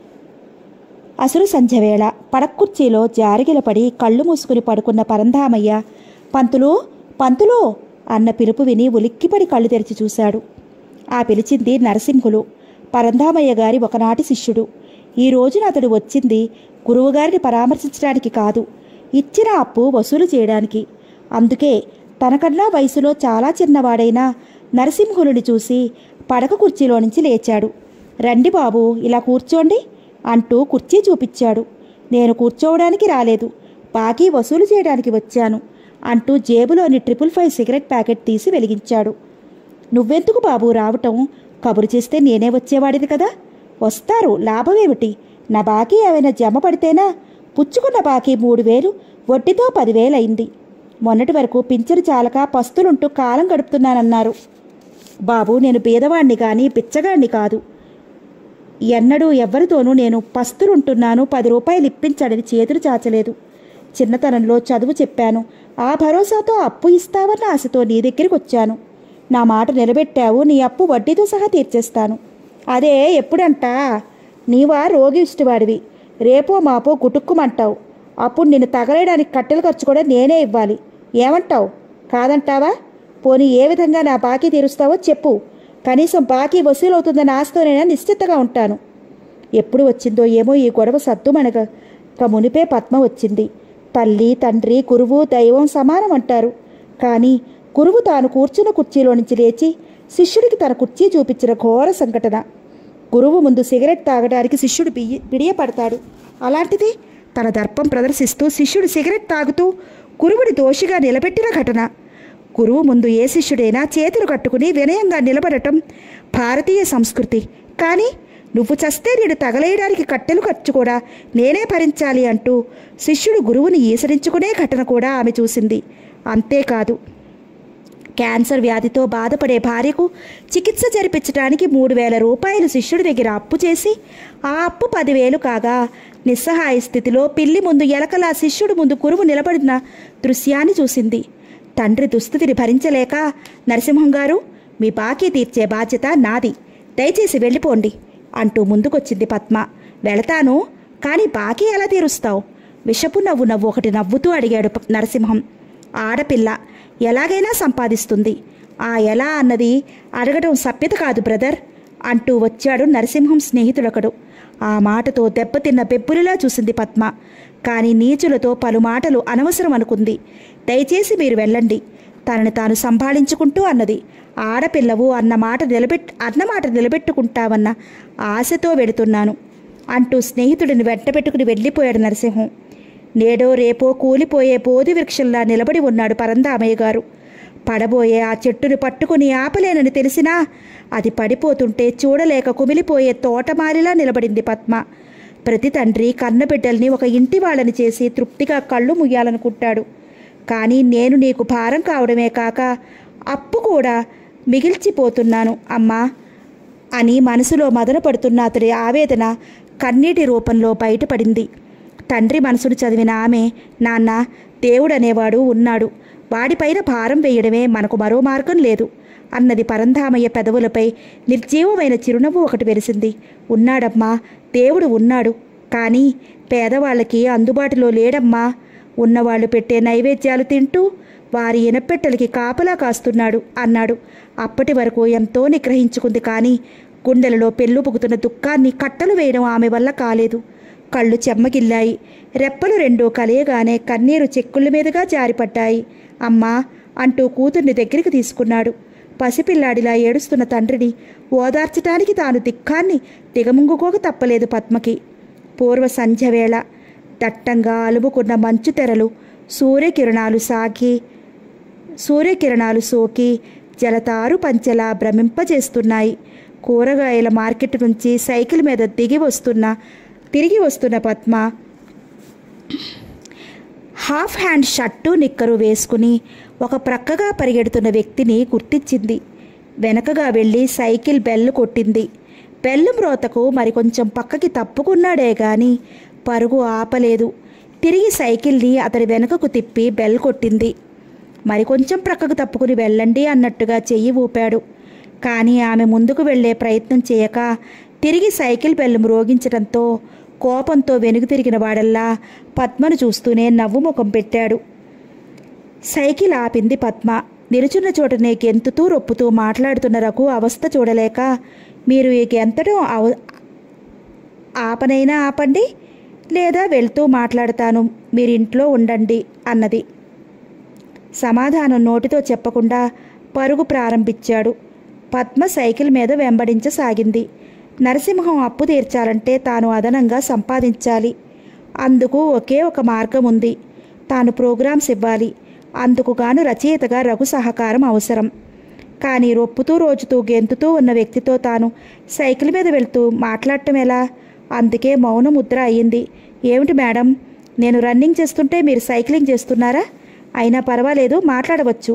అసురు సంధ్యవేళ పడక్కుర్చీలో జారిగిలపడి కళ్ళు మూసుకుని పడుకున్న పరంధామయ్య పంతులు పంతులు అన్న పిలుపు విని ఉలిక్కిపడి కళ్ళు తెరిచి చూశాడు. ఆ పిలిచింది నరసింహులు, పరంధామయ్య గారి ఒకనాటి శిష్యుడు. ఈ రోజున అతడు వచ్చింది గురువుగారిని పరామర్శించడానికి కాదు, ఇచ్చిన అప్పు వసూలు చేయడానికి. అందుకే తనకన్నా వయసులో చాలా చిన్నవాడైన నరసింహులుని చూసి పడక కుర్చీలో నుంచి లేచాడు. రండి బాబు, ఇలా కూర్చోండి అంటూ కుర్చీ చూపించాడు. నేను కూర్చోవడానికి రాలేదు, బాకీ వసూలు చేయడానికి వచ్చాను అంటూ జేబులోని ట్రిపుల్ ఫైవ్ సిగరెట్ ప్యాకెట్ తీసి వెలిగించాడు. నువ్వెందుకు బాబు రావటం? కబురు చేస్తే నేనే వచ్చేవాడిది కదా. వస్తారు, లాభమేమిటి? నా బాకీ ఏమైనా జమ పడితేనా? పుచ్చుకున్న బాకీ మూడు వేలు, వడ్డీతో పదివేలయింది. మొన్నటి వరకు పింఛను చాలక పస్తులుంటూ కాలం గడుపుతున్నానన్నారు. బాబు, నేను బీదవాణ్ణి కానీ బిచ్చగాణ్ణి కాదు. ఎన్నడూ ఎవ్వరితోనూ నేను పస్తులుంటున్నాను, పది రూపాయలు ఇప్పించడని చేతులు చాచలేదు. చిన్నతనంలో చదువు చెప్పాను, ఆ భరోసాతో అప్పు ఇస్తావన్న ఆశతో నీ దగ్గరికి వచ్చాను. నా మాట నిలబెట్టావు, నీ అప్పు వడ్డీతో సహా తీర్చేస్తాను. అదే ఎప్పుడంటా? నీవా రోగిష్టివాడివి, రేపో మాపో గుటుక్కుమంటావు. అప్పుడు నిన్ను తగలేయడానికి కట్టెల ఖర్చు కూడా నేనే ఇవ్వాలి. ఏమంటావు? కాదంటావా? పోనీ ఏ విధంగా నా బాకీ తీరుస్తావో చెప్పు. కనీసం బాకీ వసూలవుతుందన్న ఆశతోనైనా నిశ్చితగా ఉంటాను. ఎప్పుడు వచ్చిందో ఏమో ఈ గొడవ సద్దుమనగ మునిపే పద్మ వచ్చింది. తల్లి, తండ్రి, గురువు, దైవం సమానం అంటారు. కానీ గురువు తాను కూర్చున్న కుర్చీలో నుంచి లేచి శిష్యుడికి తన కుర్చీ చూపించిన ఘోర సంఘటన. గురువు ముందు సిగరెట్ తాగడానికి శిష్యుడు బియ్య బిడియపడతాడు. అలాంటిది తన దర్పం ప్రదర్శిస్తూ శిష్యుడు సిగరెట్ తాగుతూ గురువుని దోషిగా నిలబెట్టిన ఘటన. గురువు ముందు ఏ శిష్యుడైనా చేతులు కట్టుకుని వినయంగా నిలబడటం భారతీయ సంస్కృతి. కానీ నువ్వు చస్తే నేను తగలేయడానికి కట్టెలు ఖర్చు కూడా నేనే భరించాలి అంటూ శిష్యుడు గురువుని ఈసరించుకునే ఘటన కూడా ఆమె చూసింది. అంతేకాదు, క్యాన్సర్ వ్యాధితో బాధపడే భార్యకు చికిత్స జరిపించడానికి మూడు వేల రూపాయలు శిష్యుడి దగ్గర అప్పు చేసి ఆ అప్పు పదివేలు కాగా నిస్సహాయ స్థితిలో పిల్లి ముందు ఎలకలా శిష్యుడు ముందు గురువు నిలబడిన దృశ్యాన్ని చూసింది. తండ్రి దుస్థితిని భరించలేక, నరసింహం గారు, మీ బాకీ తీర్చే బాధ్యత నాది, దయచేసి వెళ్ళిపోండి అంటూ ముందుకొచ్చింది పద్మ. వెళతాను, కానీ బాకీ ఎలా తీరుస్తావు? విషపు నవ్వు నవ్వు ఒకటి నవ్వుతూ అడిగాడు నరసింహం. ఆడపిల్ల ఎలాగైనా సంపాదిస్తుంది, ఆ ఎలా అన్నది అడగడం సభ్యత కాదు బ్రదర్ అంటూ వచ్చాడు నరసింహం స్నేహితుడొకడు. ఆ మాటతో దెబ్బతిన్న బెబ్బులిలా చూసింది పద్మ. కానీ నీచులతో పలు మాటలు అనవసరం అనుకుంది. దయచేసి మీరు వెళ్ళండి, తనని తాను సంభాళించుకుంటూ అన్నది. ఆడపిల్లవు అన్న మాట నిలబెట్ అన్నమాట నిలబెట్టుకుంటావన్న ఆశతో వెడుతున్నాను అంటూ స్నేహితుడిని వెంటబెట్టుకుని వెళ్ళిపోయాడు నరసింహం. నేడో రేపో కూలిపోయే బోధి వృక్షంలా నిలబడి ఉన్నాడు పరంధామయ్య గారు. పడబోయే ఆ చెట్టును పట్టుకుని ఆపలేనని తెలిసినా అది పడిపోతుంటే చూడలేక కుమిలిపోయే తోటమాలిలా నిలబడింది పద్మ. ప్రతి తండ్రి కన్నబిడ్డల్ని ఒక ఇంటి వాళ్ళని చేసి తృప్తిగా కళ్ళు ముయ్యాలనుకుంటాడు. కానీ నేను నీకు భారం కావడమే కాక అప్పు కూడా మిగిల్చిపోతున్నాను అమ్మా అని మనసులో మదనపడుతున్న అతడి ఆవేదన కన్నీటి రూపంలో బయటపడింది. తండ్రి మనసును చదివిన ఆమె, నాన్న, దేవుడనేవాడు ఉన్నాడు, వాడిపైన భారం వేయడమే మనకు మరో మార్గం లేదు అన్నది. పరంధామయ్య పెదవులపై నిర్జీవమైన చిరునవ్వు ఒకటి వెలిసింది. ఉన్నాడమ్మా, దేవుడు ఉన్నాడు, కానీ పేదవాళ్ళకి అందుబాటులో లేడమ్మా. ఉన్నవాళ్ళు పెట్టే నైవేద్యాలు తింటూ వారి ఇనపెట్టెలకి కాపలా కాస్తున్నాడు అన్నాడు. అప్పటి వరకు ఎంతో నిగ్రహించుకుంది, కానీ గుండెలలో పెళ్ళుపుకుతున్న దుఃఖాన్ని కట్టలు వేయడం ఆమె వల్ల కాలేదు. కళ్ళు చెమ్మగిల్లాయి. రెప్పలు రెండూ కలియగానే కన్నీరు చెక్కుల మీదుగా జారిపడ్డాయి. అమ్మా అంటూ కూతుర్ని దగ్గరికి తీసుకున్నాడు. పసిపిల్లాడిలా ఏడుస్తున్న తండ్రిని ఓదార్చటానికి తాను దిక్కాన్ని దిగముంగుకోక తప్పలేదు పద్మకి. పూర్వ సంధ్యవేళ దట్టంగా అలుముకున్న మంచు తెరలు సూర్యకిరణాలు సాగి సూర్యకిరణాలు సోకి జలతారు పంచెలా భ్రమింపజేస్తున్నాయి. కూరగాయల మార్కెట్ నుంచి సైకిల్ మీద దిగి వస్తున్న తిరిగి వస్తున్న Padma half hand shirt knicker వేసుకుని ఒక ప్రక్కగా పరిగెడుతున్న వ్యక్తిని గుర్తించింది. వెనకగా వెళ్ళి సైకిల్ బెల్లు కొట్టింది. బెల్లు మ్రోతకు మరికొంచెం పక్కకి తప్పుకున్నాడే గాని పరుగు ఆపలేదు. తిరిగి సైకిల్ని అతడి వెనుకకు తిప్పి బెల్ కొట్టింది. మరికొంచెం ప్రక్కకు తప్పుకుని వెళ్ళండి అన్నట్టుగా చెయ్యి ఊపాడు. కానీ ఆమె ముందుకు వెళ్లే ప్రయత్నం చేయక తిరిగి సైకిల్ బెల్లు మ్రోగించడంతో కోపంతో వెనుగు తిరిగిన వాడల్లా పద్మను చూస్తూనే నవ్వు ముఖం పెట్టాడు. సైకిల్ ఆపింది పద్మ. నిలుచున్న చోటనే గెంతుతూ రొప్పుతూ మాట్లాడుతున్న రఘు అవస్థ చూడలేక, మీరు ఈ గెంతడం అవ ఆపనైనా ఆపండి, లేదా వెళ్తూ మాట్లాడతాను, మీరింట్లో ఉండండి అన్నది. సమాధానం నోటితో చెప్పకుండా పరుగు ప్రారంభించాడు. పద్మ సైకిల్ మీద వెంబడించసాగింది. నరసింహం అప్పు తీర్చాలంటే తాను అదనంగా సంపాదించాలి. అందుకు ఒకే ఒక మార్గం ఉంది. తాను ప్రోగ్రామ్స్ ఇవ్వాలి. అందుకు గాను రచయితగా రఘు సహకారం అవసరం. కానీ రొప్పుతూ రోజుతూ గెంతుతూ ఉన్న వ్యక్తితో తాను సైకిల్ మీద వెళ్తూ మాట్లాడటం ఎలా? అందుకే మౌన ముద్ర అయ్యింది. ఏమిటి మేడం, నేను రన్నింగ్ చేస్తుంటే మీరు సైక్లింగ్ చేస్తున్నారా? అయినా పర్వాలేదు, మాట్లాడవచ్చు.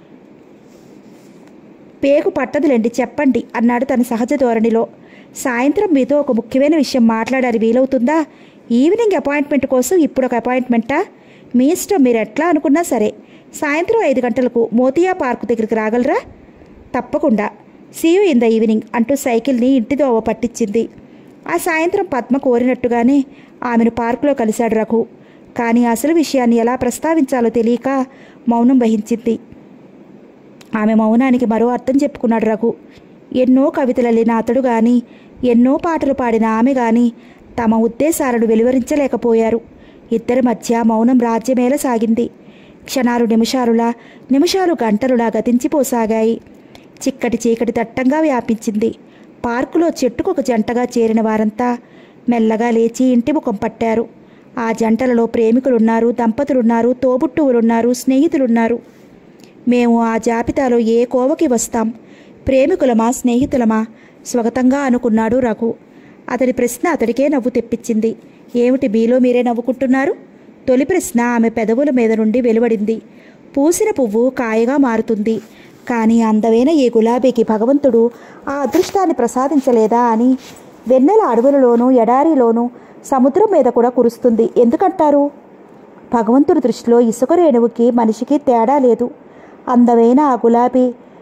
పేగు పట్టదులేండి, చెప్పండి అన్నాడు తన సహజ ధోరణిలో. సాయంత్రం మీతో ఒక ముఖ్యమైన విషయం మాట్లాడాలి, వీలవుతుందా? ఈవినింగ్ అపాయింట్మెంట్ కోసం ఇప్పుడు ఒక అపాయింట్మెంటా? మీ ఇష్టం, మీరు ఎట్లా అనుకున్నా సరే. సాయంత్రం ఐదు గంటలకు మోతియా పార్కు దగ్గరికి రాగలరా? తప్పకుండా. See you in the evening అంటూ సైకిల్ని ఇంటి దోవ పట్టించింది. ఆ సాయంత్రం పద్మ కోరినట్టుగానే ఆమెను పార్కులో కలిశాడు రఘు. కానీ అసలు విషయాన్ని ఎలా ప్రస్తావించాలో తెలియక మౌనం వహించింది. ఆమె మౌనానికి మరో అర్థం చెప్పుకున్నాడు రఘు. ఎన్నో కవితలల్లిన అతడు గాని, ఎన్నో పాటలు పాడిన ఆమె గాని తమ ఉద్దేశాలను వెలువరించలేకపోయారు. ఇద్దరి మధ్య మౌనం రాజ్యమేల సాగింది. క్షణాలు నిమిషాలులా, నిమిషాలు గంటలులా గతించిపోసాగాయి. చిక్కటి చీకటి దట్టంగా వ్యాపించింది. పార్కులో చెట్టుకొక జంటగా చేరిన వారంతా మెల్లగా లేచి ఇంటి ముఖం పట్టారు. ఆ జంటలలో ప్రేమికులున్నారు, దంపతులున్నారు, తోబుట్టువులున్నారు, స్నేహితులున్నారు. మేము ఆ జాబితాలో ఏ కోవకి వస్తాం? ప్రేమికులమా, స్నేహితులమా? స్వగతంగా అనుకున్నాడు రఘు. అతడి ప్రశ్న అతడికే నవ్వు తెప్పించింది. ఏమిటి మీలో మీరే నవ్వుకుంటున్నారు? తొలి ప్రశ్న ఆమె పెదవుల మీద నుండి వెలువడింది. పూసిన పువ్వు కాయగా మారుతుంది, కానీ అందమైన ఈ గులాబీకి భగవంతుడు ఆ అదృష్టాన్ని ప్రసాదించలేదా అని వెన్నెల అడవులలోనూ ఎడారిలోనూ సముద్రం మీద కూడా కురుస్తుంది ఎందుకంటారు? భగవంతుడి దృష్టిలో ఇసుక రేణువుకి మనిషికి తేడా లేదు. అందమైన ఆ గులాబీ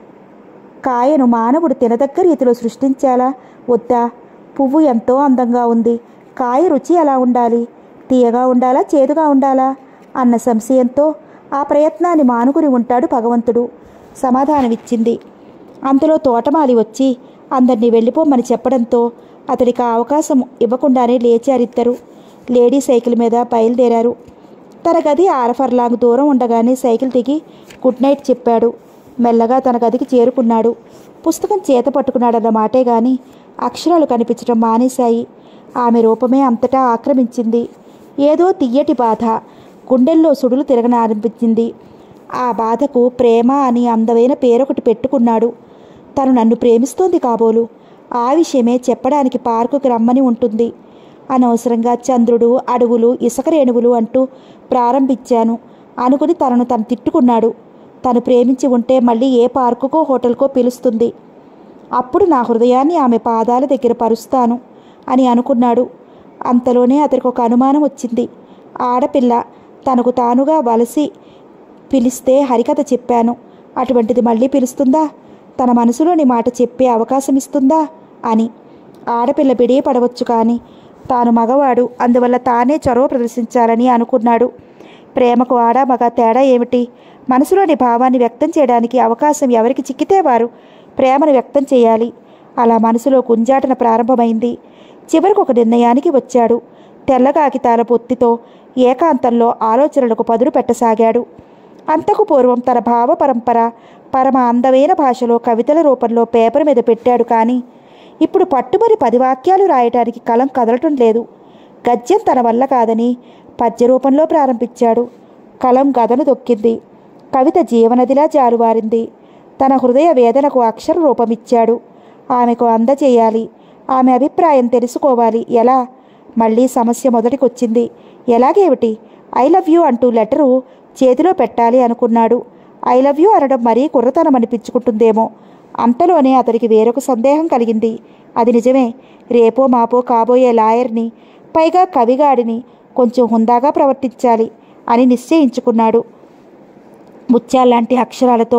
కాయను మానవుడు తినదగ్గ రీతిలో సృష్టించాలా వద్దా? పువ్వు ఎంతో అందంగా ఉంది, కాయ రుచి ఎలా ఉండాలి? తీయగా ఉండాలా, చేదుగా ఉండాలా అన్న సంశయంతో ఆ ప్రయత్నాన్ని మానుకుని ఉంటాడు భగవంతుడు. సమాధానమిచ్చింది. అంతలో తోటమాలి వచ్చి అందరినీ వెళ్ళిపోమని చెప్పడంతో అతడికి ఆ అవకాశం ఇవ్వకుండానే లేచారిద్దరు. లేడీ సైకిల్ మీద బయలుదేరారు. తన గది ఆరఫర్లాంగ్ దూరం ఉండగానే సైకిల్ దిగి గుడ్ నైట్ చెప్పాడు. మెల్లగా తన గదికి చేరుకున్నాడు. పుస్తకం చేత పట్టుకున్నాడన్న మాటే గాని అక్షరాలు కనిపించడం మానేశాయి. ఆమె రూపమే అంతటా ఆక్రమించింది. ఏదో తియ్యటి బాధ గుండెల్లో సుడులు తిరగనారంభించింది. ఆ బాధకు ప్రేమ అని అందమైన పేరొకటి పెట్టుకున్నాడు. తను నన్ను ప్రేమిస్తోంది కాబోలు. ఆ విషయమే చెప్పడానికి పార్కుకి రమ్మని ఉంటుంది. అనవసరంగా చంద్రుడు, అడవులు, ఇసుక రేణువులు అంటూ ప్రారంభించాను అనుకుని తనను తను తిట్టుకున్నాడు. తను ప్రేమించి ఉంటే మళ్ళీ ఏ పార్కుకో హోటల్కో పిలుస్తుంది. అప్పుడు నా హృదయాన్ని ఆమె పాదాల దగ్గర పరుస్తాను అని అనుకున్నాడు. అంతలోనే అతనికి ఒక అనుమానం వచ్చింది. ఆడపిల్ల తనకు తానుగా వలసి పిలిస్తే హరికథ చెప్పాను, అటువంటిది మళ్ళీ పిలుస్తుందా? తన మనసులోని మాట చెప్పే అవకాశం ఇస్తుందా అని. ఆడపిల్ల బిడే పడవచ్చు, కానీ తాను మగవాడు, అందువల్ల తానే చొరవ ప్రదర్శించాలని అనుకున్నాడు. ప్రేమకు ఆడ మగ తేడా ఏమిటి? మనసులోని భావాన్ని వ్యక్తం చేయడానికి అవకాశం ఎవరికి చిక్కితే వారు ప్రేమను వ్యక్తం చేయాలి. అలా మనసులో గుంజాటన ప్రారంభమైంది. చివరికి ఒక నిర్ణయానికి వచ్చాడు. తెల్ల కాగితాల పొత్తితో ఏకాంతంలో ఆలోచనలకు పదును పెట్టసాగాడు. అంతకు పూర్వం తన భావ పరంపర పరమ అందమైన భాషలో కవితల రూపంలో పేపర్ మీద పెట్టాడు. కానీ ఇప్పుడు పట్టుబడి పది వాక్యాలు రాయటానికి కలం కదలటం లేదు. గద్యం తన వల్ల కాదని పద్య రూపంలో ప్రారంభించాడు. కలం గదను దొక్కింది. కవిత జీవనదిలా జారువారింది. తన హృదయ వేదనకు అక్షర రూపమిచ్చాడు. ఆమెకు అందజేయాలి. ఆమె అభిప్రాయం తెలుసుకోవాలి. ఎలా? మళ్ళీ సమస్య మొదటికొచ్చింది. ఎలాగేమిటి? ఐ లవ్ యూ అంటూ లెటరు చేతిలో పెట్టాలి అనుకున్నాడు. ఐ లవ్ యూ అనడం మరీ కుర్రతనం అనిపించుకుంటుందేమో. అంతలోనే అతడికి వేరొక సందేహం కలిగింది. అది నిజమే. రేపో మాపో కాబోయే లాయర్ని, పైగా కవిగాడిని కొంచెం హుందాగా ప్రవర్తించాలి అని నిశ్చయించుకున్నాడు. ముత్యాల్లాంటి అక్షరాలతో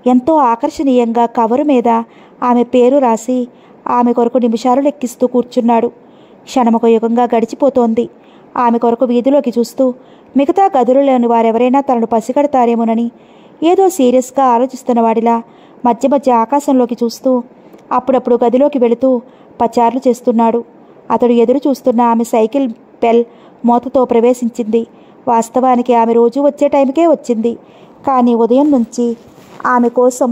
ఎంతో ఆకర్షణీయంగా కవరు మీద ఆమె పేరు రాసి ఆమె కొరకు నిమిషాలు లెక్కిస్తూ కూర్చున్నాడు. క్షణమొక యుగంగా గడిచిపోతోంది. ఆమె కొరకు వీధిలోకి చూస్తూ మిగతా గదులలోని వారెవరైనా తనను పసిగడతారేమోనని ఏదో సీరియస్గా ఆలోచిస్తున్నవాడిలా మధ్య మధ్య ఆకాశంలోకి చూస్తూ అప్పుడప్పుడు గదిలోకి వెళుతూ పచార్లు చేస్తున్నాడు. అతడు ఎదురు చూస్తున్న ఆమె సైకిల్ బెల్ మోతతో ప్రవేశించింది. వాస్తవానికి ఆమె రోజు వచ్చే టైంకే వచ్చింది. కానీ ఉదయం నుంచి ఆమె కోసం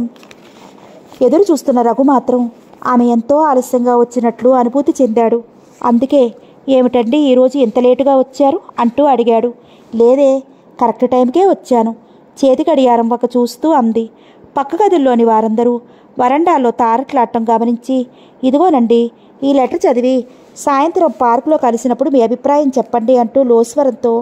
ఎదురు చూస్తున్న రఘు మాత్రం ఆమె ఎంతో ఆలస్యంగా వచ్చినట్లు అనుభూతి చెందాడు. అందుకే ఏమిటండి ఈరోజు ఎంత లేటుగా వచ్చారు అంటూ అడిగాడు. లేదే, కరెక్ట్ టైంకే వచ్చాను, చేతి గడియారం ఒక చూస్తూ అంది. పక్క గదుల్లోని వారందరూ వరండాల్లో తారట్లాడటం గమనించి ఇదిగోనండి ఈ లెటర్ చదివి సాయంత్రం పార్కులో కలిసినప్పుడు మీ అభిప్రాయం చెప్పండి అంటూ లోస్వరంతో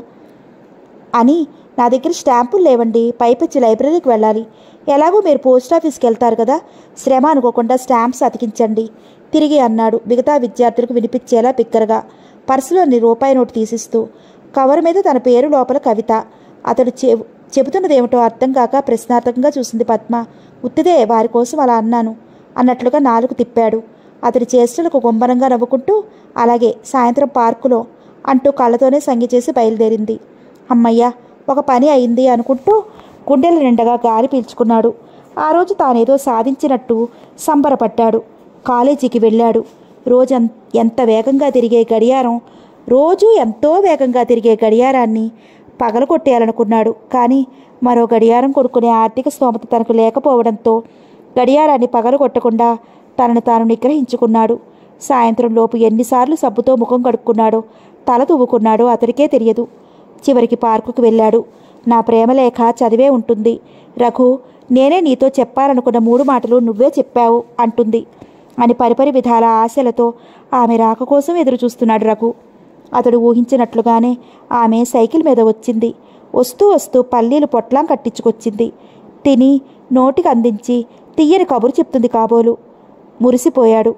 అని, నా దగ్గర స్టాంపులు లేవండి, పైపెచ్చి లైబ్రరీకి వెళ్ళాలి, ఎలాగో మీరు పోస్ట్ ఆఫీస్కి వెళ్తారు కదా, శ్రమ అనుకోకుండా స్టాంప్స్ అతికించండి తిరిగి అన్నాడు మిగతా విద్యార్థులకు వినిపించేలా బిగ్గరగా, పర్సులోని రూపాయి నోటు తీసిస్తూ. కవర్ మీద తన పేరు లోపల కవిత. అతడు చె చెబుతున్నదేమిటో అర్థం కాక ప్రశ్నార్థకంగా చూసింది పద్మ. ఉత్తిదే, వారి కోసం అలా అన్నాను అన్నట్లుగా నాలుగు తిప్పాడు. అతడి చేష్టలకు గుంబనంగా నవ్వుకుంటూ అలాగే సాయంత్రం పార్కులో అంటూ కళ్ళతోనే సంగి చేసి బయలుదేరింది. అమ్మయ్య, ఒక పని అయింది అనుకుంటూ గుండెల నిండగా గాలి పీల్చుకున్నాడు. ఆ రోజు తానేదో సాధించినట్టు సంబరపడ్డాడు. కాలేజీకి వెళ్ళాడు. రోజు ఎంత వేగంగా తిరిగే గడియారం రోజు ఎంతో వేగంగా తిరిగే గడియారాన్ని పగలగొట్టేయాలనుకున్నాడు. కానీ మరో గడియారం కొనుక్కునే ఆర్థిక స్తోమత తనకు లేకపోవడంతో గడియారాన్ని పగలగొట్టకుండా తనను తాను నిగ్రహించుకున్నాడు. సాయంత్రం లోపు ఎన్నిసార్లు సబ్బుతో ముఖం కడుక్కున్నాడో తల దువ్వుకున్నాడో అతడికే తెలియదు. చివరికి పార్కుకు వెళ్ళాడు. నా ప్రేమలేఖ చదివే ఉంటుంది రఘు, నేనే నీతో చెప్పాలనుకున్న మూడు మాటలు నువ్వే చెప్పావు అంటుంది అని పరిపరి విధాల ఆశలతో ఆమె రాక కోసం ఎదురు చూస్తున్నాడు రఘు. అతడు ఊహించినట్లుగానే ఆమె సైకిల్ మీద వచ్చింది. వస్తూ వస్తూ పల్లీలు పొట్లాం కట్టించుకొచ్చింది. తిని నోటికి అందించి తీయని కబురు చెప్తుంది కాబోలు. మురిసిపోయాడు.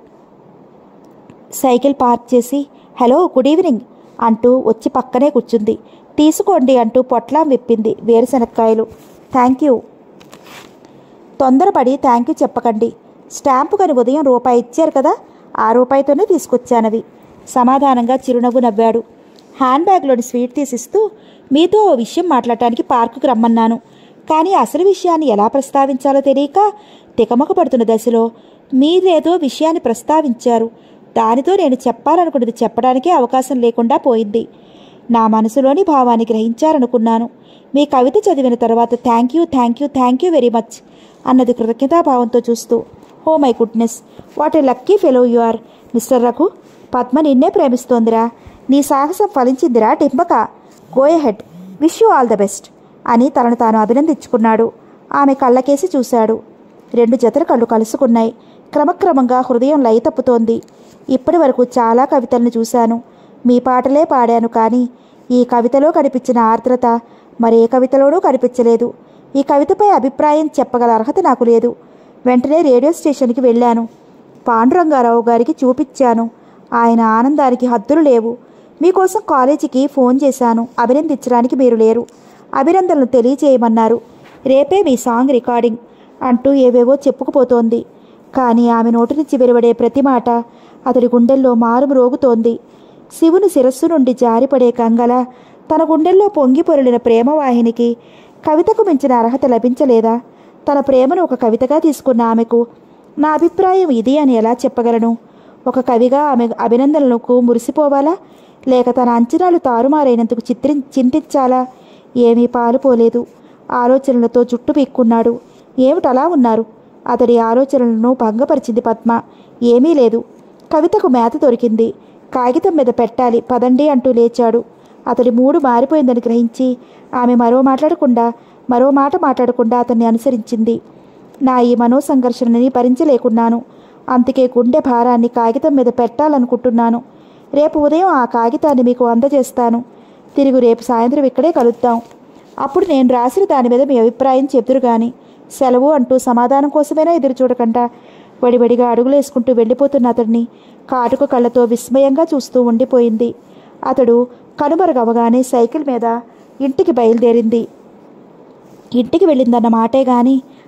సైకిల్ పార్క్ చేసి హలో గుడ్ ఈవినింగ్ అంటూ వచ్చి పక్కనే కూర్చుంది. తీసుకోండి అంటూ పొట్లాం విప్పింది. వేరుశనక్కాయలు. Thank you. తొందరపడి థ్యాంక్ యూ చెప్పకండి, స్టాంపు కని ఉదయం రూపాయి ఇచ్చారు కదా, ఆ రూపాయితోనే తీసుకొచ్చానవి సమాధానంగా చిరునవ్వు నవ్వాడు. హ్యాండ్ బ్యాగ్లోని స్వీట్ తీసిస్తూ మీతో ఓ విషయం మాట్లాడటానికి పార్కుకు రమ్మన్నాను, కానీ అసలు విషయాన్ని ఎలా ప్రస్తావించాలో తెలియక తికమక పడుతున్న దశలో మీరేదో విషయాన్ని ప్రస్తావించారు. దానితో నేను చెప్పాలనుకున్నది చెప్పడానికే అవకాశం లేకుండా పోయింది. నా మనసులోని భావాన్ని గ్రహించారనుకున్నాను. మీ కవిత చదివిన తర్వాత thank you thank you thank you very much అన్నది కృతజ్ఞతాభావంతో చూస్తూ. Oh my goodness, what a lucky fellow you are mister Raghu. Padma నిన్నే ప్రేమిస్తోందిరా, నీ సాహసం ఫలించిందిరా టింబక. Go ahead, wish you all the best అని తనను తాను అభినందించుకున్నాడు. ఆమె కళ్ళకేసి చూశాడు. రెండు జతల కళ్ళు కలుసుకున్నాయి. క్రమక్రమంగా హృదయం లయ తప్పుతోంది. ఇప్పటి వరకు చాలా కవితలను చూశాను, మీ పాటలే పాడాను, కానీ ఈ కవితలో కనిపించిన ఆర్ద్రత మరే కవితలోనూ కనిపించలేదు. ఈ కవితపై అభిప్రాయం చెప్పగల అర్హత నాకు లేదు. వెంటనే రేడియో స్టేషన్కి వెళ్ళాను. పాండురంగారావు గారికి చూపించాను. ఆయన ఆనందానికి హద్దులు లేవు. మీకోసం కాలేజీకి ఫోన్ చేశాను, అభినందించడానికి మీరు లేరు. అభినందనలు తెలియజేయమన్నారు. రేపే మీ సాంగ్ రికార్డింగ్ అంటూ ఏవేవో చెప్పుకుపోతోంది. కానీ ఆమె నోటి నుంచి వెలువడే ప్రతి మాట అతడి గుండెల్లో మారుము రోగుతోంది. శివుని శిరస్సు నుండి జారిపడే కంగల తన గుండెల్లో పొంగి పొరలిన ప్రేమవాహినికి కవితకు మించిన అర్హత లభించలేదా? తన ప్రేమను ఒక కవితగా తీసుకున్న ఆమెకు నా అభిప్రాయం ఇది అని ఎలా చెప్పగలను? ఒక కవిగా ఆమె అభినందనలకు మురిసిపోవాలా, లేక తన అంచనాలు తారుమారైనందుకు చిత్రి చింతించాలా? ఏమీ పాలుపోలేదు. ఆలోచనలతో జుట్టు పీక్కున్నాడు. ఏమిటలా ఉన్నారు? అతడి ఆలోచనలను భంగపరిచింది పద్మ. ఏమీ లేదు. కవితకు మేత దొరికింది. కాగితం మీద పెట్టాలి, పదండి అంటూ లేచాడు. అతడి మూడు మారిపోయిందని గ్రహించి ఆమె మరో మాట్లాడకుండా మరో మాట మాట్లాడకుండా అతన్ని అనుసరించింది. నా ఈ మనోసంఘర్షణని భరించలేకున్నాను. అందుకే గుండె భారాన్ని కాగితం మీద పెట్టాలనుకుంటున్నాను. రేపు ఉదయం ఆ కాగితాన్ని మీకు అందజేస్తాను. తిరిగి రేపు సాయంత్రం ఇక్కడే కలుద్దాం. అప్పుడు నేను రాసిన దాని మీద మీ అభిప్రాయం చెబుతురు గాని సెలవు అంటూ సమాధానం కోసమైనా ఎదురు చూడకుండా వడివడిగా అడుగులేసుకుంటూ వెళ్ళిపోతున్న అతడిని కాటుక కళ్ళతో విస్మయంగా చూస్తూ ఉండిపోయింది. అతడు కనుమరుగవగానే సైకిల్ మీద ఇంటికి బయలుదేరింది. ఇంటికి వెళ్ళిందన్న మాటే గాని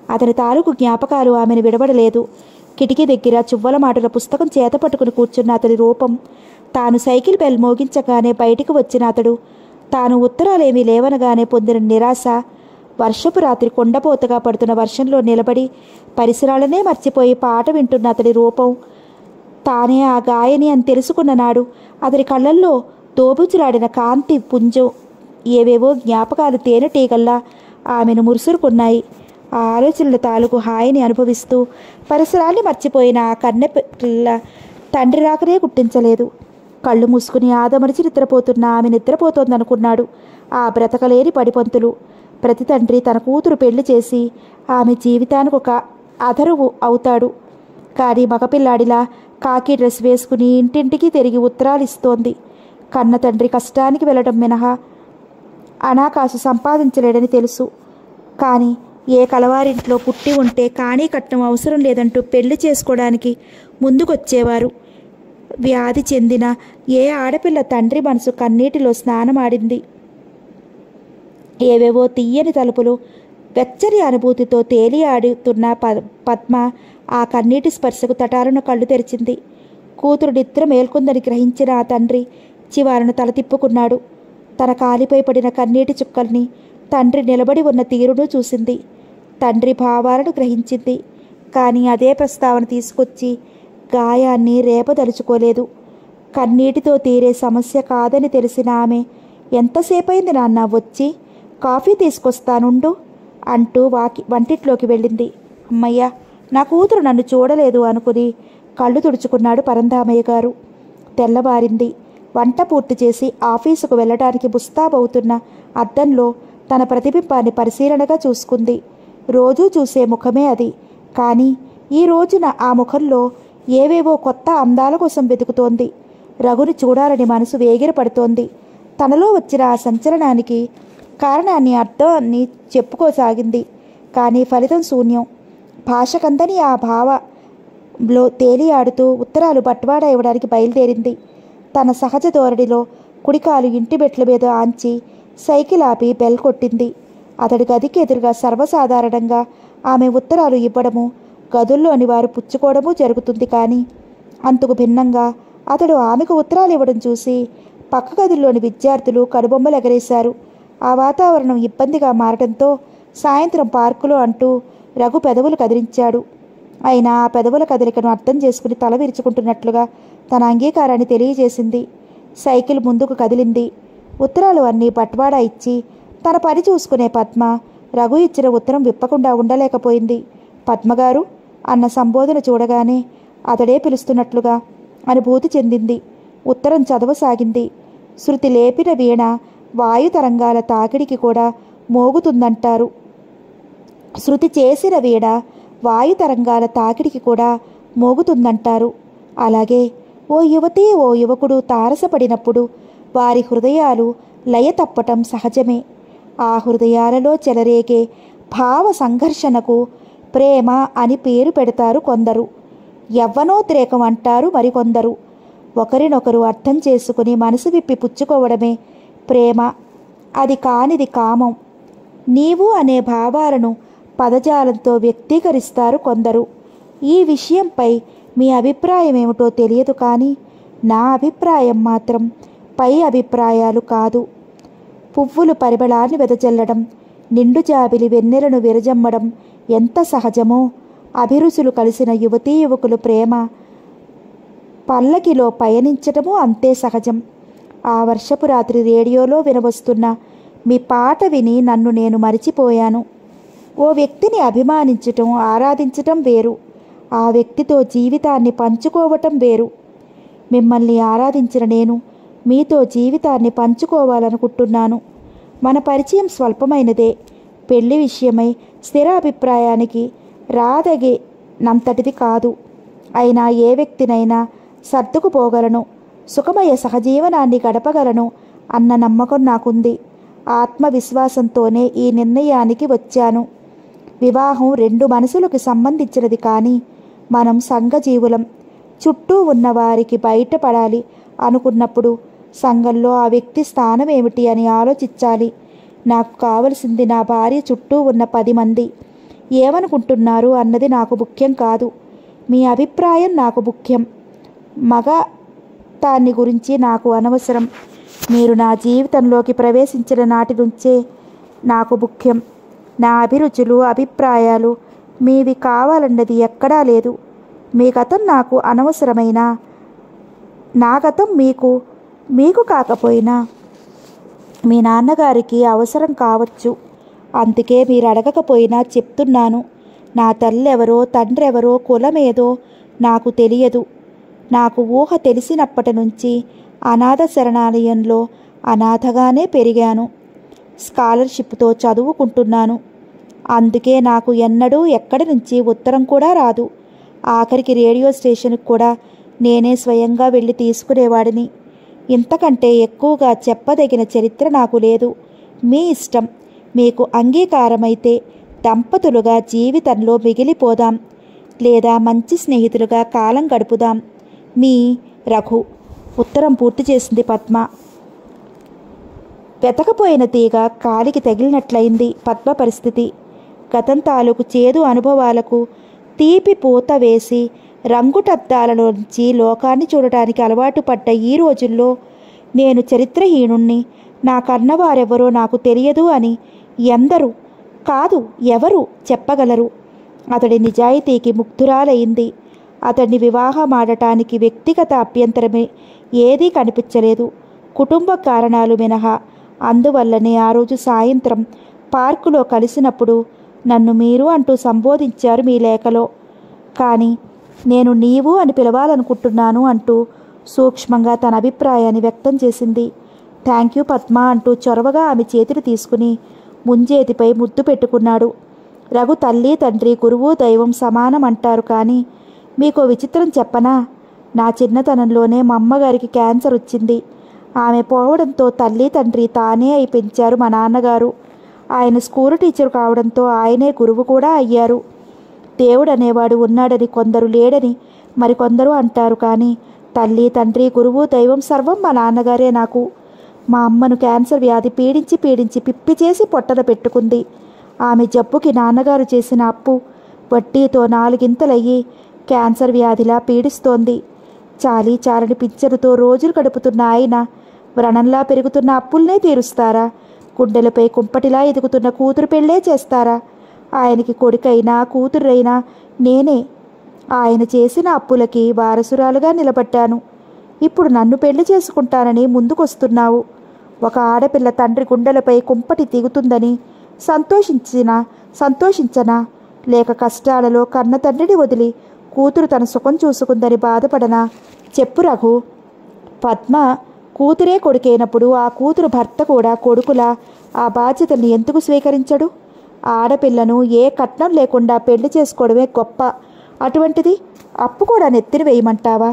అతని తాలూకు జ్ఞాపకాలు ఆమెను విడవడలేదు. కిటికీ దగ్గర చువ్వల మాటల పుస్తకం చేత పట్టుకుని కూర్చున్న అతడి రూపం, తాను సైకిల్ బెల్ మోగించగానే బయటికి వచ్చిన అతడు, తాను ఉత్తరాలేమీ లేవనగానే పొందిన నిరాశ, వర్షపు రాత్రి కొండపోతగా పడుతున్న వర్షంలో నిలబడి పరిసరాలనే మర్చిపోయి పాట వింటున్న అతడి రూపం, తానే ఆ గాయని అని తెలుసుకున్న నాడు అతడి కళ్ళల్లో దోబుచులాడిన కాంతి పుంజం, ఏవేవో జ్ఞాపకాలు తేనెటీగల్లా ఆమెను మురుసురుకున్నాయి. ఆ ఆలోచనల తాలూకు హాయిని అనుభవిస్తూ పరిసరాల్ని మర్చిపోయిన ఆ కన్నె పిల్ల తండ్రి రాకనే గుర్తించలేదు. కళ్ళు మూసుకుని ఆదమరిచి నిద్రపోతున్న ఆమె నిద్రపోతోందనుకున్నాడు. ఆ బ్రతకలేని పడిపంతులు. ప్రతి తండ్రి తన కూతురు పెళ్లి చేసి ఆమె జీవితానికి ఒక అధరువు అవుతాడు. కానీ మగపిల్లాడిలా కాకి డ్రెస్ వేసుకుని ఇంటింటికి తిరిగి ఉత్తరాలు ఇస్తోంది. కన్న తండ్రి కష్టానికి వెళ్ళడం మినహా అనాకాసు సంపాదించలేడని తెలుసు. కానీ ఏ కలవారింట్లో పుట్టి ఉంటే కానీ కట్నం అవసరం లేదంటూ పెళ్లి చేసుకోవడానికి ముందుకొచ్చేవారు. వ్యాధి చెందిన ఏ ఆడపిల్ల తండ్రి మనసు కన్నీటిలో స్నానమాడింది. ఏవేవో తీయని తలుపులు వెచ్చని అనుభూతితో తేలి ఆడుతున్న ప పద్మ ఆ కన్నీటి స్పర్శకు తటారున కళ్ళు తెరిచింది. కూతురు నిద్ర మేల్కొందని గ్రహించిన ఆ తండ్రి చివారను తల తిప్పుకున్నాడు. తన కాలిపై పడిన కన్నీటి చుక్కల్ని, తండ్రి నిలబడి ఉన్న తీరును చూసింది. తండ్రి భావాలను గ్రహించింది. కానీ అదే ప్రస్తావన తీసుకొచ్చి గాయాన్ని రేపదలుచుకోలేదు. కన్నీటితో తీరే సమస్య కాదని తెలిసిన ఆమె, ఎంతసేపైంది నాన్న వచ్చి, కాఫీ తీసుకొస్తానుండు అంటూ వాకి వంటిట్లోకి వెళ్ళింది. అమ్మయ్య, నా కూతురు నన్ను చూడలేదు అనుకుని కళ్ళు తుడుచుకున్నాడు పరంధామయ్య గారు. తెల్లవారింది. వంట పూర్తి చేసి ఆఫీసుకు వెళ్ళడానికి ముస్తాబవుతున్న అద్దంలో తన ప్రతిబింబాన్ని పరిశీలనగా చూసుకుంది. రోజూ చూసే ముఖమే అది. కానీ ఈ రోజున ఆ ముఖంలో ఏవేవో కొత్త అందాల కోసం వెతుకుతోంది. రఘుని చూడాలని మనసు వేగిరపడుతోంది. తనలో వచ్చిన ఆ సంచలనానికి కారణాన్ని, అర్థాన్ని చెప్పుకోసాగింది. కానీ ఫలితం శూన్యం. భాషకందని ఆ భావలో తేలియాడుతూ ఉత్తరాలు బట్వాడా ఇవ్వడానికి బయలుదేరింది. తన సహజ ధోరణిలో కుడికాలు ఇంటి మెట్ల మీద ఆంచి సైకిల్ ఆపి బెల్ కొట్టింది. అతడి గదికి ఎదురుగా సర్వసాధారణంగా ఆమె ఉత్తరాలు ఇవ్వడము, గదుల్లోని వారు పుచ్చుకోవడము జరుగుతుంది. కానీ అంతకు భిన్నంగా అతడు ఆమెకు ఉత్తరాలు ఇవ్వడం చూసి పక్క గదుల్లోని విద్యార్థులు కనుబొమ్మలు ఎగరేశారు. ఆ వాతావరణం ఇబ్బందిగా మారడంతో సాయంత్రం పార్కులో అంటూ రఘు పెదవులు కదిలించాడు. అయినా ఆ పెదవుల కదలికను అర్థం చేసుకుని తల విరుచుకుంటున్నట్లుగా తన అంగీకారాన్ని తెలియజేసింది. సైకిల్ ముందుకు కదిలింది. ఉత్తరాలు అన్నీ బట్వాడా ఇచ్చి తన పని చూసుకునే పద్మ రఘు ఇచ్చిన ఉత్తరం విప్పకుండా ఉండలేకపోయింది. పద్మగారు అన్న సంబోధన చూడగానే అతడే పిలుస్తున్నట్లుగా అనుభూతి చెందింది. ఉత్తరం చదవసాగింది. శృతి లేపిన వీణ వాయు తరంగాల తాకిడికి కూడా మోగుతుందంటారు. శృతి చేసిన వీణ వాయు తరంగాల తాకిడికి కూడా మోగుతుందంటారు. అలాగే ఓ యువతి ఓ యువకుడు తారసపడినప్పుడు వారి హృదయాలు లయ తప్పటం సహజమే. ఆ హృదయాలలో చెలరేగే భావ సంఘర్షణకు ప్రేమ అని పేరు పెడతారు కొందరు. యవ్వనోద్రేకం అంటారు మరికొందరు. ఒకరినొకరు అర్థం చేసుకుని మనసు విప్పి పుచ్చుకోవడమే ప్రేమ. అది కానిది కామం. నీవు అనే భావాలను పదజాలంతో వ్యక్తీకరిస్తారు కొందరు. ఈ విషయంపై మీ అభిప్రాయం ఏమిటో తెలియదు, కానీ నా అభిప్రాయం మాత్రం పై అభిప్రాయాలు కాదు. పువ్వులు పరిమళాన్ని వెదజల్లడం, నిండు జాబిలి వెన్నెలను విరజమ్మడం ఎంత సహజమో, అభిరుచులు కలిసిన యువతీ యువకులు ప్రేమ పల్లకిలో పయనించడము అంతే సహజం. ఆ వర్షపు రాత్రి రేడియోలో వినవస్తున్న మీ పాట విని నన్ను నేను మరిచిపోయాను. ఓ వ్యక్తిని అభిమానించటం, ఆరాధించటం వేరు. ఆ వ్యక్తితో జీవితాన్ని పంచుకోవటం వేరు. మిమ్మల్ని ఆరాధించిన నేను మీతో జీవితాన్ని పంచుకోవాలనుకుంటున్నాను. మన పరిచయం స్వల్పమైనదే. పెళ్లి విషయమై స్థిర అభిప్రాయానికి రాదగినంతటిది కాదు. అయినా ఏ వ్యక్తినైనా సర్దుకుపోగలను, సుఖమయ సహజీవనాన్ని గడపగలను అన్న నమ్మకం నాకుంది. ఆత్మవిశ్వాసంతోనే ఈ నిర్ణయానికి వచ్చాను. వివాహం రెండు మనసులకు సంబంధించినది, కానీ మనం సంఘజీవులం. చుట్టూ ఉన్నవారికి బయటపడాలి అనుకున్నప్పుడు సంఘంలో ఆ వ్యక్తి స్థానం ఏమిటి అని ఆలోచించాలి. నాకు కావలసింది నా భార్య చుట్టూ ఉన్న పది మంది. ఏమనుకుంటున్నారు అన్నది నాకు ముఖ్యం కాదు. మీ అభిప్రాయం నాకు ముఖ్యం. మగ దాన్ని గురించి నాకు అనవసరం. మీరు నా జీవితంలోకి ప్రవేశించిన నాటి నుంచే నాకు ముఖ్యం. నా అభిరుచులు, అభిప్రాయాలు మీవి కావాలన్నది ఎక్కడా లేదు. మీ గతం నాకు అనవసరమైన, నా గతం మీకు మీకు కాకపోయినా మీ నాన్నగారికి అవసరం కావచ్చు. అందుకే మీరు అడగకపోయినా చెప్తున్నాను. నా తల్లెవరో, తండ్రెవరో, కులమేదో నాకు తెలియదు. నాకు ఊహ తెలిసినప్పటి నుంచి అనాథ శరణాలయంలో అనాథగానే పెరిగాను. స్కాలర్షిప్తో చదువుకుంటున్నాను. అందుకే నాకు ఎన్నడూ ఎక్కడి నుంచి ఉత్తరం కూడా రాదు. ఆఖరికి రేడియో స్టేషన్కి కూడా నేనే స్వయంగా వెళ్ళి తీసుకునేవాడిని. ఇంతకంటే ఎక్కువగా చెప్పదగిన చరిత్ర నాకు లేదు. మీ ఇష్టం. మీకు అంగీకారమైతే దంపతులుగా జీవితంలో మిగిలిపోదాం, లేదా మంచి స్నేహితులుగా కాలం గడుపుదాం. మీ రఘు. ఉత్తరం పూర్తి చేసింది పద్మ. వెతకపోయిన తీగ కాలికి తగిలినట్లయింది పద్మ పరిస్థితి. గతం తాలూకు చేదు అనుభవాలకు తీపి పూత వేసి రంగుటద్దాలలోంచి లోకాన్ని చూడటానికి అలవాటు పడ్డ ఈ రోజుల్లో నేను చరిత్రహీనుణ్ణి, నా కన్నవారెవరో నాకు తెలియదు అని ఎందరూ కాదు ఎవరు చెప్పగలరు? అతడి నిజాయితీకి ముగ్ధురాలైంది. అతడిని వివాహమాడటానికి వ్యక్తిగత అభ్యంతరమే ఏదీ కనిపించలేదు, కుటుంబ కారణాలు మినహా. అందువల్లనే ఆ రోజు సాయంత్రం పార్కులో కలిసినప్పుడు నన్ను మీరు అంటూ సంబోధించారు మీ లేఖలో. కానీ నేను నీవు అని పిలవాలనుకుంటున్నాను అంటూ సూక్ష్మంగా తన అభిప్రాయాన్ని వ్యక్తం చేసింది. థ్యాంక్ యూ పద్మ అంటూ చొరవగా ఆమె చేతిని తీసుకుని ముంజేతిపై ముద్దు పెట్టుకున్నాడు. రఘు తల్లి, తండ్రి, గురువు, దైవం సమానం అంటారు. కానీ మీకు విచిత్రం చెప్పనా? నా చిన్నతనంలోనే మా అమ్మగారికి క్యాన్సర్ వచ్చింది. ఆమె పోవడంతో తల్లి, తండ్రి తానే అయి పెంచారు మా నాన్నగారు. ఆయన స్కూల్ టీచర్ కావడంతో ఆయనే గురువు కూడా అయ్యారు. దేవుడు అనేవాడు ఉన్నాడని కొందరు, లేడని మరికొందరు అంటారు. కానీ తల్లి, తండ్రి, గురువు, దైవం సర్వం మా నాన్నగారే నాకు. మా అమ్మను క్యాన్సర్ వ్యాధి పీడించి పీడించి పిప్పి చేసి పొట్టన పెట్టుకుంది. ఆమె జబ్బుకి నాన్నగారు చేసిన అప్పు వడ్డీతో నాలుగింతలయ్యి క్యాన్సర్ వ్యాధిలా పీడిస్తోంది. చాలీ చాలని పింఛనుతో రోజులు గడుపుతున్న ఆయన వ్రణంలా పెరుగుతున్న అప్పుల్నే తీరుస్తారా? గుండెలపై కుంపటిలా ఎదుగుతున్న కూతురు పెళ్ళే చేస్తారా? ఆయనకి కొడుకైనా కూతురైనా నేనే. ఆయన చేసిన అప్పులకి వారసురాలుగా నిలబడ్డాను. ఇప్పుడు నన్ను పెళ్లి చేసుకుంటానని ముందుకొస్తున్నావు. ఒక ఆడపిల్ల తండ్రి గుండెలపై కుంపటి దిగుతుందని సంతోషించినా సంతోషించనా? లేక కష్టాలలో కన్న తండ్రిని వదిలి కూతురు తన సుఖం చూసుకుందని బాధపడనా? చెప్పు రఘు. పద్మ కూతురే కొడుకైనప్పుడు ఆ కూతురు భర్త కూడా కొడుకులా ఆ బాధ్యతల్ని ఎందుకు స్వీకరించడు? ఆడపిల్లను ఏ కట్నం లేకుండా పెళ్లి చేసుకోవడమే గొప్ప. అటువంటిది అప్పు కూడా నెత్తిన వేయమంటావా?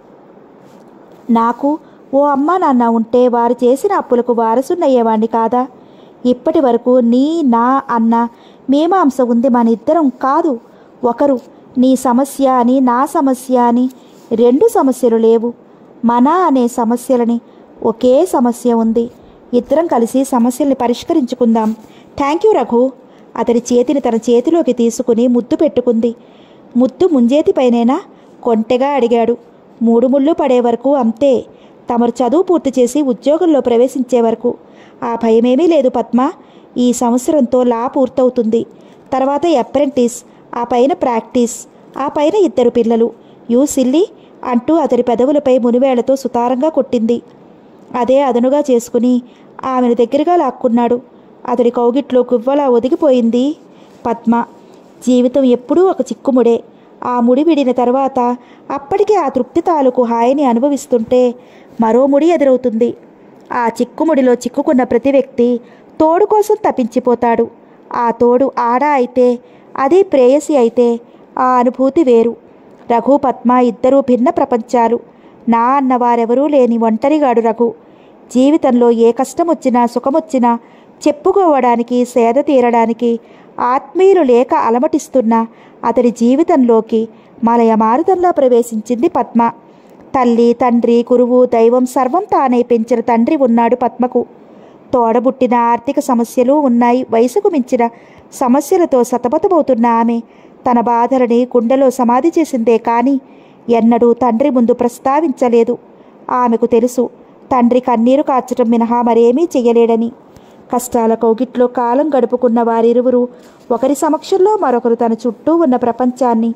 నాకు ఓ అమ్మా నాన్న ఉంటే వారు చేసిన అప్పులకు వారసున్నయ్యేవాణ్ణి కాదా? ఇప్పటి వరకు నీ నా అన్న మీమాంస ఉంది మన ఇద్దరం కాదు. ఒకరు నీ సమస్య అని, నా సమస్య అని రెండు సమస్యలు లేవు. మన అనే సమస్యలని ఒకే సమస్య ఉంది. ఇద్దరం కలిసి సమస్యల్ని పరిష్కరించుకుందాం. Thank you Raghu. అతడి చేతిని తన చేతిలోకి తీసుకుని ముద్దు పెట్టుకుంది. ముద్దు ముంజేతిపైనేనా? కొంటెగా అడిగాడు. మూడు ముళ్ళు పడే వరకు అంతే. తమరు చదువు పూర్తి చేసి ఉద్యోగంలో ప్రవేశించే వరకు. ఆ భయమేమీ లేదు పద్మ. ఈ సంవత్సరంతో లా పూర్తవుతుంది. తర్వాత అప్రెంటిస్, ఆ పైన ప్రాక్టీస్, ఆ పైన ఇద్దరు పిల్లలు. యూ సిల్లీ అంటూ అతడి పెదవులపై మునివేళ్లతో సుతారంగా కొట్టింది. అదే అదనుగా చేసుకుని ఆమెను దగ్గరగా లాక్కున్నాడు. అతడి కౌగిట్లో గువ్వలా ఒదిగిపోయింది పద్మ. జీవితం ఎప్పుడూ ఒక చిక్కుముడే. ఆ ముడి విడిన తర్వాత అప్పటికే ఆ తృప్తి తాలూకు హాయిని అనుభవిస్తుంటే మరో ముడి ఎదురవుతుంది. ఆ చిక్కుముడిలో చిక్కుకున్న ప్రతి వ్యక్తి తోడు కోసం తప్పించిపోతాడు. ఆ తోడు ఆడ అయితే, అది ప్రేయసి అయితే ఆ అనుభూతి వేరు. రఘు, పద్మ ఇద్దరూ భిన్న ప్రపంచాలు. నా అన్నవారెవరూ లేని ఒంటరిగాడు రఘు. జీవితంలో ఏ కష్టం వచ్చినా సుఖమొచ్చినా చెప్పుకోవడానికి, సేద తీరడానికి ఆత్మీయులు లేక అలమటిస్తున్న అతడి జీవితంలోకి మలయ మారుతంలా ప్రవేశించింది పద్మ. తల్లి, తండ్రి, గురువు, దైవం సర్వం తానే పెంచిన తండ్రి ఉన్నాడు పద్మకు. తోడబుట్టిన ఆర్థిక సమస్యలు ఉన్నాయి. వయసుకు మించిన సమస్యలతో సతమతమవుతున్న ఆమె తన బాధలని గుండెలో సమాధి చేసిందే కానీ ఎన్నడూ తండ్రి ముందు ప్రస్తావించలేదు. ఆమెకు తెలుసు తండ్రి కన్నీరు కార్చటం మినహా మరేమీ చెయ్యలేడని. కష్టాల కౌగిట్లో కాలం గడుపుకున్న వారిరువురు ఒకరి సమక్షంలో మరొకరు తన చుట్టూ ఉన్న ప్రపంచాన్ని,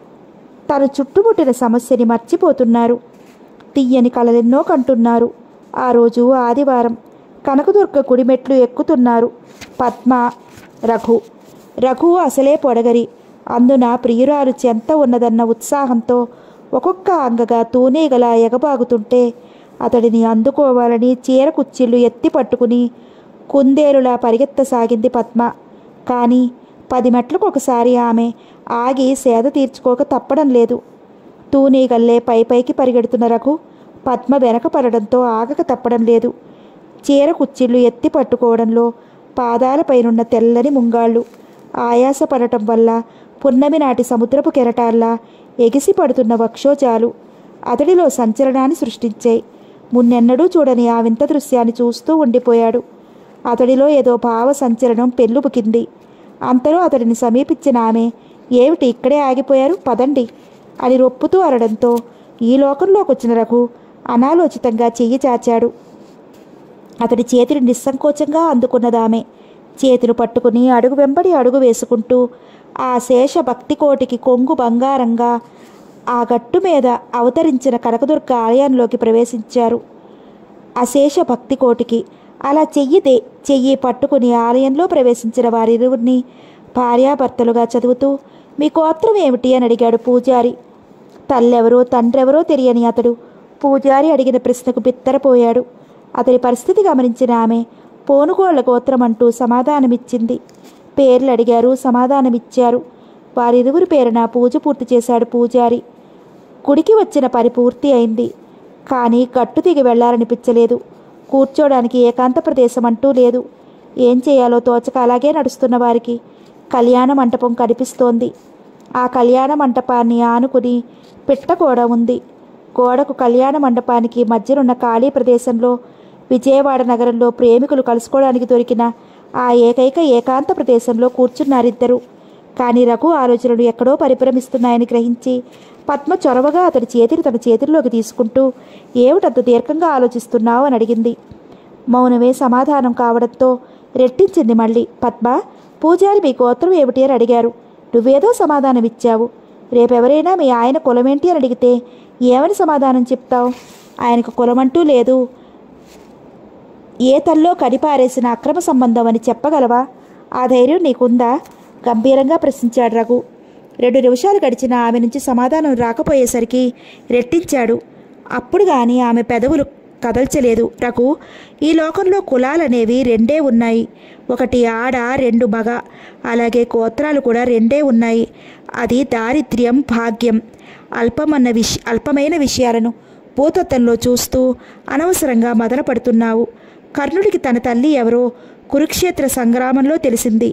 తను చుట్టుముట్టిన సమస్యని మర్చిపోతున్నారు. తీయని కలలెన్నో కంటున్నారు. ఆ రోజు ఆదివారం. కనకదుర్గ గుడిమెట్లు ఎక్కుతున్నారు పద్మ, రఘు. రఘు అసలే పొడగరి, అందున ప్రియురాలు చెంత ఉన్నదన్న ఉత్సాహంతో ఒక్కొక్క అంగగా తూనీగలా ఎగబాగుతుంటే అతడిని అందుకోవాలని చీర కుచ్చిళ్ళు ఎత్తి పట్టుకుని కుందేలులా పరిగెత్తసాగింది పద్మ. కానీ పది మెట్లకు ఒకసారి ఆమె ఆగి సేద తీర్చుకోక తప్పడం లేదు. తూనీగల్లే పై పైకి పరిగెడుతున్న రఘు పద్మ వెనక పడడంతో ఆగక తప్పడం లేదు. చీర కుచ్చిళ్ళు ఎత్తి పట్టుకోవడంలో పాదాలపైనున్న తెల్లని ముంగాళ్ళు ఆయాసపడటం వల్ల పున్నమి నాటి సముద్రపు కెరటాల్లా ఎగిసి పడుతున్న వక్షోజాలు అతడిలో సంచలనాన్ని సృష్టించాయి. మున్నెన్నడూ చూడని ఆ వింత దృశ్యాన్ని చూస్తూ ఉండిపోయాడు. అతడిలో ఏదో భావ సంచలనం పెళ్ళుబుకింది. అంతలో అతడిని సమీపించిన ఆమె, ఏమిటి ఇక్కడే ఆగిపోయారు, పదండి అని రొప్పుతూ అరడంతో ఈ లోకంలోకి వచ్చిన రఘు అనాలోచితంగా చెయ్యి చాచాడు. అతడి చేతిని నిస్సంకోచంగా అందుకున్నదామె. చేతులు పట్టుకుని అడుగు వెంబడి అడుగు వేసుకుంటూ ఆ శేష భక్తికోటికి కొంగు బంగారంగా ఆ గట్టు మీద అవతరించిన కనకదుర్గ ఆలయంలోకి ప్రవేశించారు. అశేష భక్తికోటికి అలా చెయ్యితే చెయ్యి పట్టుకుని ఆలయంలో ప్రవేశించిన వారిరువురిని భార్యాభర్తలుగా చదువుతూ, మీ గోత్రం ఏమిటి అని అడిగాడు పూజారి. తల్లెవరో తండ్రెవరో తెలియని అతడు పూజారి అడిగిన ప్రశ్నకు బిత్తరపోయాడు. అతడి పరిస్థితి గమనించిన ఆమె పోనుగోళ్ల గోత్రం అంటూ సమాధానమిచ్చింది. పేర్లు అడిగారు, సమాధానమిచ్చారు. వారిరువురి పేరున పూజ పూర్తి చేశాడు పూజారి. గుడికి వచ్చిన పని పూర్తి అయింది. కానీ గట్టు దిగి వెళ్లాలనిపించలేదు. కూర్చోడానికి ఏకాంత ప్రదేశం అంటూ లేదు. ఏం చేయాలో తోచక అలాగే నడుస్తున్న వారికి కళ్యాణ మంటపం కనిపిస్తోంది. ఆ కళ్యాణ మంటపాన్ని ఆనుకుని పిట్ట గోడ ఉంది. గోడకు కళ్యాణ మండపానికి మధ్యనున్న ఖాళీ ప్రదేశంలో విజయవాడ నగరంలో ప్రేమికులు కలుసుకోవడానికి దొరికిన ఆ ఏకైక ఏకాంత ప్రదేశంలో కూర్చున్నారిద్దరు. కానీ రఘు ఆలోచనలు ఎక్కడో పరిభ్రమిస్తున్నాయని గ్రహించి పద్మ చొరవగా అతడి చేతిని తన చేతుల్లోకి తీసుకుంటూ, ఏమిటంత దీర్ఘంగా ఆలోచిస్తున్నావు అని అడిగింది. మౌనమే సమాధానం కావడంతో రెట్టించింది మళ్ళీ. పద్మ, పూజారి మీ గోత్రం ఏమిటి అని అడిగారు. నువ్వేదో సమాధానం ఇచ్చావు. రేపెవరైనా మీ ఆయన కులమేంటి అని అడిగితే ఏమని సమాధానం చెప్తావు? ఆయనకు కులమంటూ లేదు, ఏ తల్లో కడిపారేసిన అక్రమ సంబంధం అని చెప్పగలవా? ఆ ధైర్యం నీకుందా? గంభీరంగా ప్రశ్నించాడు రఘు. రెండు నిమిషాలు గడిచిన ఆమె నుంచి సమాధానం రాకపోయేసరికి రెట్టించాడు. అప్పుడు కానీ ఆమె పెదవులు కదల్చలేదు. రఘు, ఈ లోకంలో కులాలనేవి రెండే ఉన్నాయి. ఒకటి ఆడ, రెండు మగ. అలాగే గోత్రాలు కూడా రెండే ఉన్నాయి. అది దారిద్ర్యం, భాగ్యం. అల్పమన్న విష అల్పమైన విషయాలను భూతత్వంలో చూస్తూ అనవసరంగా మదన పడుతున్నావు. కర్ణుడికి తన తల్లి ఎవరో కురుక్షేత్ర సంగ్రామంలో తెలిసింది.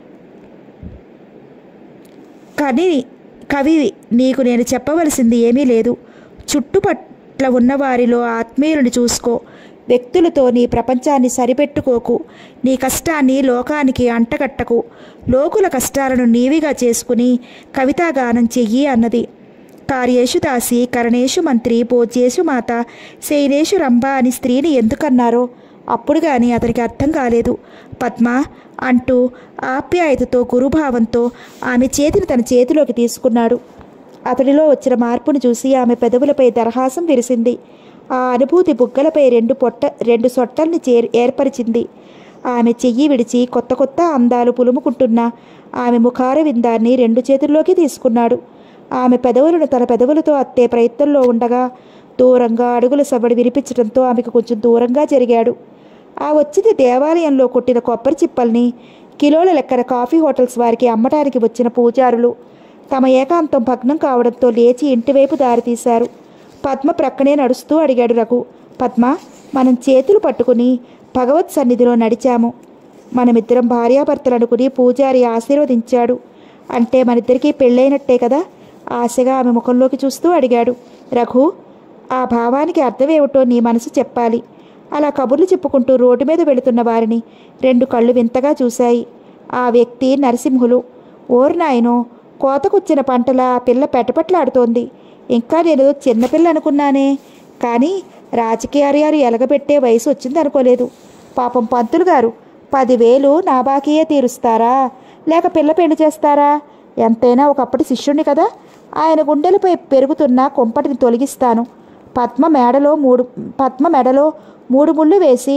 కానీ కవి, నీకు నేను చెప్పవలసింది ఏమీ లేదు. చుట్టుపట్ల ఉన్నవారిలో ఆత్మీయులను చూసుకో. వ్యక్తులతో నీ ప్రపంచాన్ని సరిపెట్టుకోకు. నీ కష్టాన్ని లోకానికి అంటగట్టకు. లోకుల కష్టాలను నీవిగా చేసుకుని కవితాగానం చెయ్యి అన్నది. కార్యేషు దాసి, కరణేషు మంత్రి, భోజ్యేషు మాత, శైలేషు రంభ అని స్త్రీని ఎందుకన్నారో అప్పుడు కానీ అతనికి అర్థం కాలేదు. పద్మ అంటూ ఆప్యాయతతో గురుభావంతో ఆమె చేతిని తన చేతిలోకి తీసుకున్నాడు. అతడిలో వచ్చిన మార్పును చూసి ఆమె పెదవులపై దరహాసం విరిసింది. ఆ అనుభూతి బుగ్గలపై రెండు పొట్ట రెండు సొట్టల్ని చే ఏర్పరిచింది. ఆమె చెయ్యి విడిచి కొత్త కొత్త అందాలు పులుముకుంటున్న ఆమె ముఖార విందాన్ని రెండు చేతుల్లోకి తీసుకున్నాడు. ఆమె పెదవులను తన పెదవులతో అత్తే ప్రయత్నంలో ఉండగా దూరంగా అడుగుల సవ్వడి వినిపించడంతో ఆమెకు కొంచెం దూరంగా జరిగాడు. ఆ వచ్చింది దేవాలయంలో కొట్టిన కొబ్బరి చిప్పల్ని కిలోల లెక్కన కాఫీ హోటల్స్ వారికి అమ్మటానికి వచ్చిన పూజారులు. తమ ఏకాంతం భగ్నం కావడంతో లేచి ఇంటివైపు దారితీశారు. పద్మ ప్రక్కనే నడుస్తూ అడిగాడు రఘు. పద్మ, మనం చేతులు పట్టుకుని భగవత్ సన్నిధిలో నడిచాము. మనమిద్దరం భార్యాభర్తలు అనుకుని పూజారి ఆశీర్వదించాడు. అంటే మనిద్దరికీ పెళ్ళైనట్టే కదా? ఆశగా ఆమె ముఖంలోకి చూస్తూ అడిగాడు. రఘు, ఆ భావానికి అర్థమేమిటో నీ మనసు చెప్పాలి. అలా కబుర్లు చెప్పుకుంటూ రోడ్డు మీద వెళుతున్న వారిని రెండు కళ్ళు వింతగా చూశాయి. ఆ వ్యక్తి నరసింహులు. ఓరు నాయనో, కోతకొచ్చిన పంటల పిల్ల పెటపట్లాడుతోంది. ఇంకా నేను చిన్నపిల్ల అనుకున్నానే, కానీ రాజకీయాలు ఎలగబెట్టే వయసు వచ్చిందనుకోలేదు. పాపం పంతులు గారు పదివేలు నా బాకీయే తీరుస్తారా, లేక పిల్ల పెళ్లి చేస్తారా? ఎంతైనా ఒకప్పటి శిష్యుణ్ణి కదా. ఆయన గుండెలపై పెరుగుతున్న కొంపటిని తొలగిస్తాను. పద్మ మెడలో మూడు పద్మ మెడలో మూడు ముళ్ళు వేసి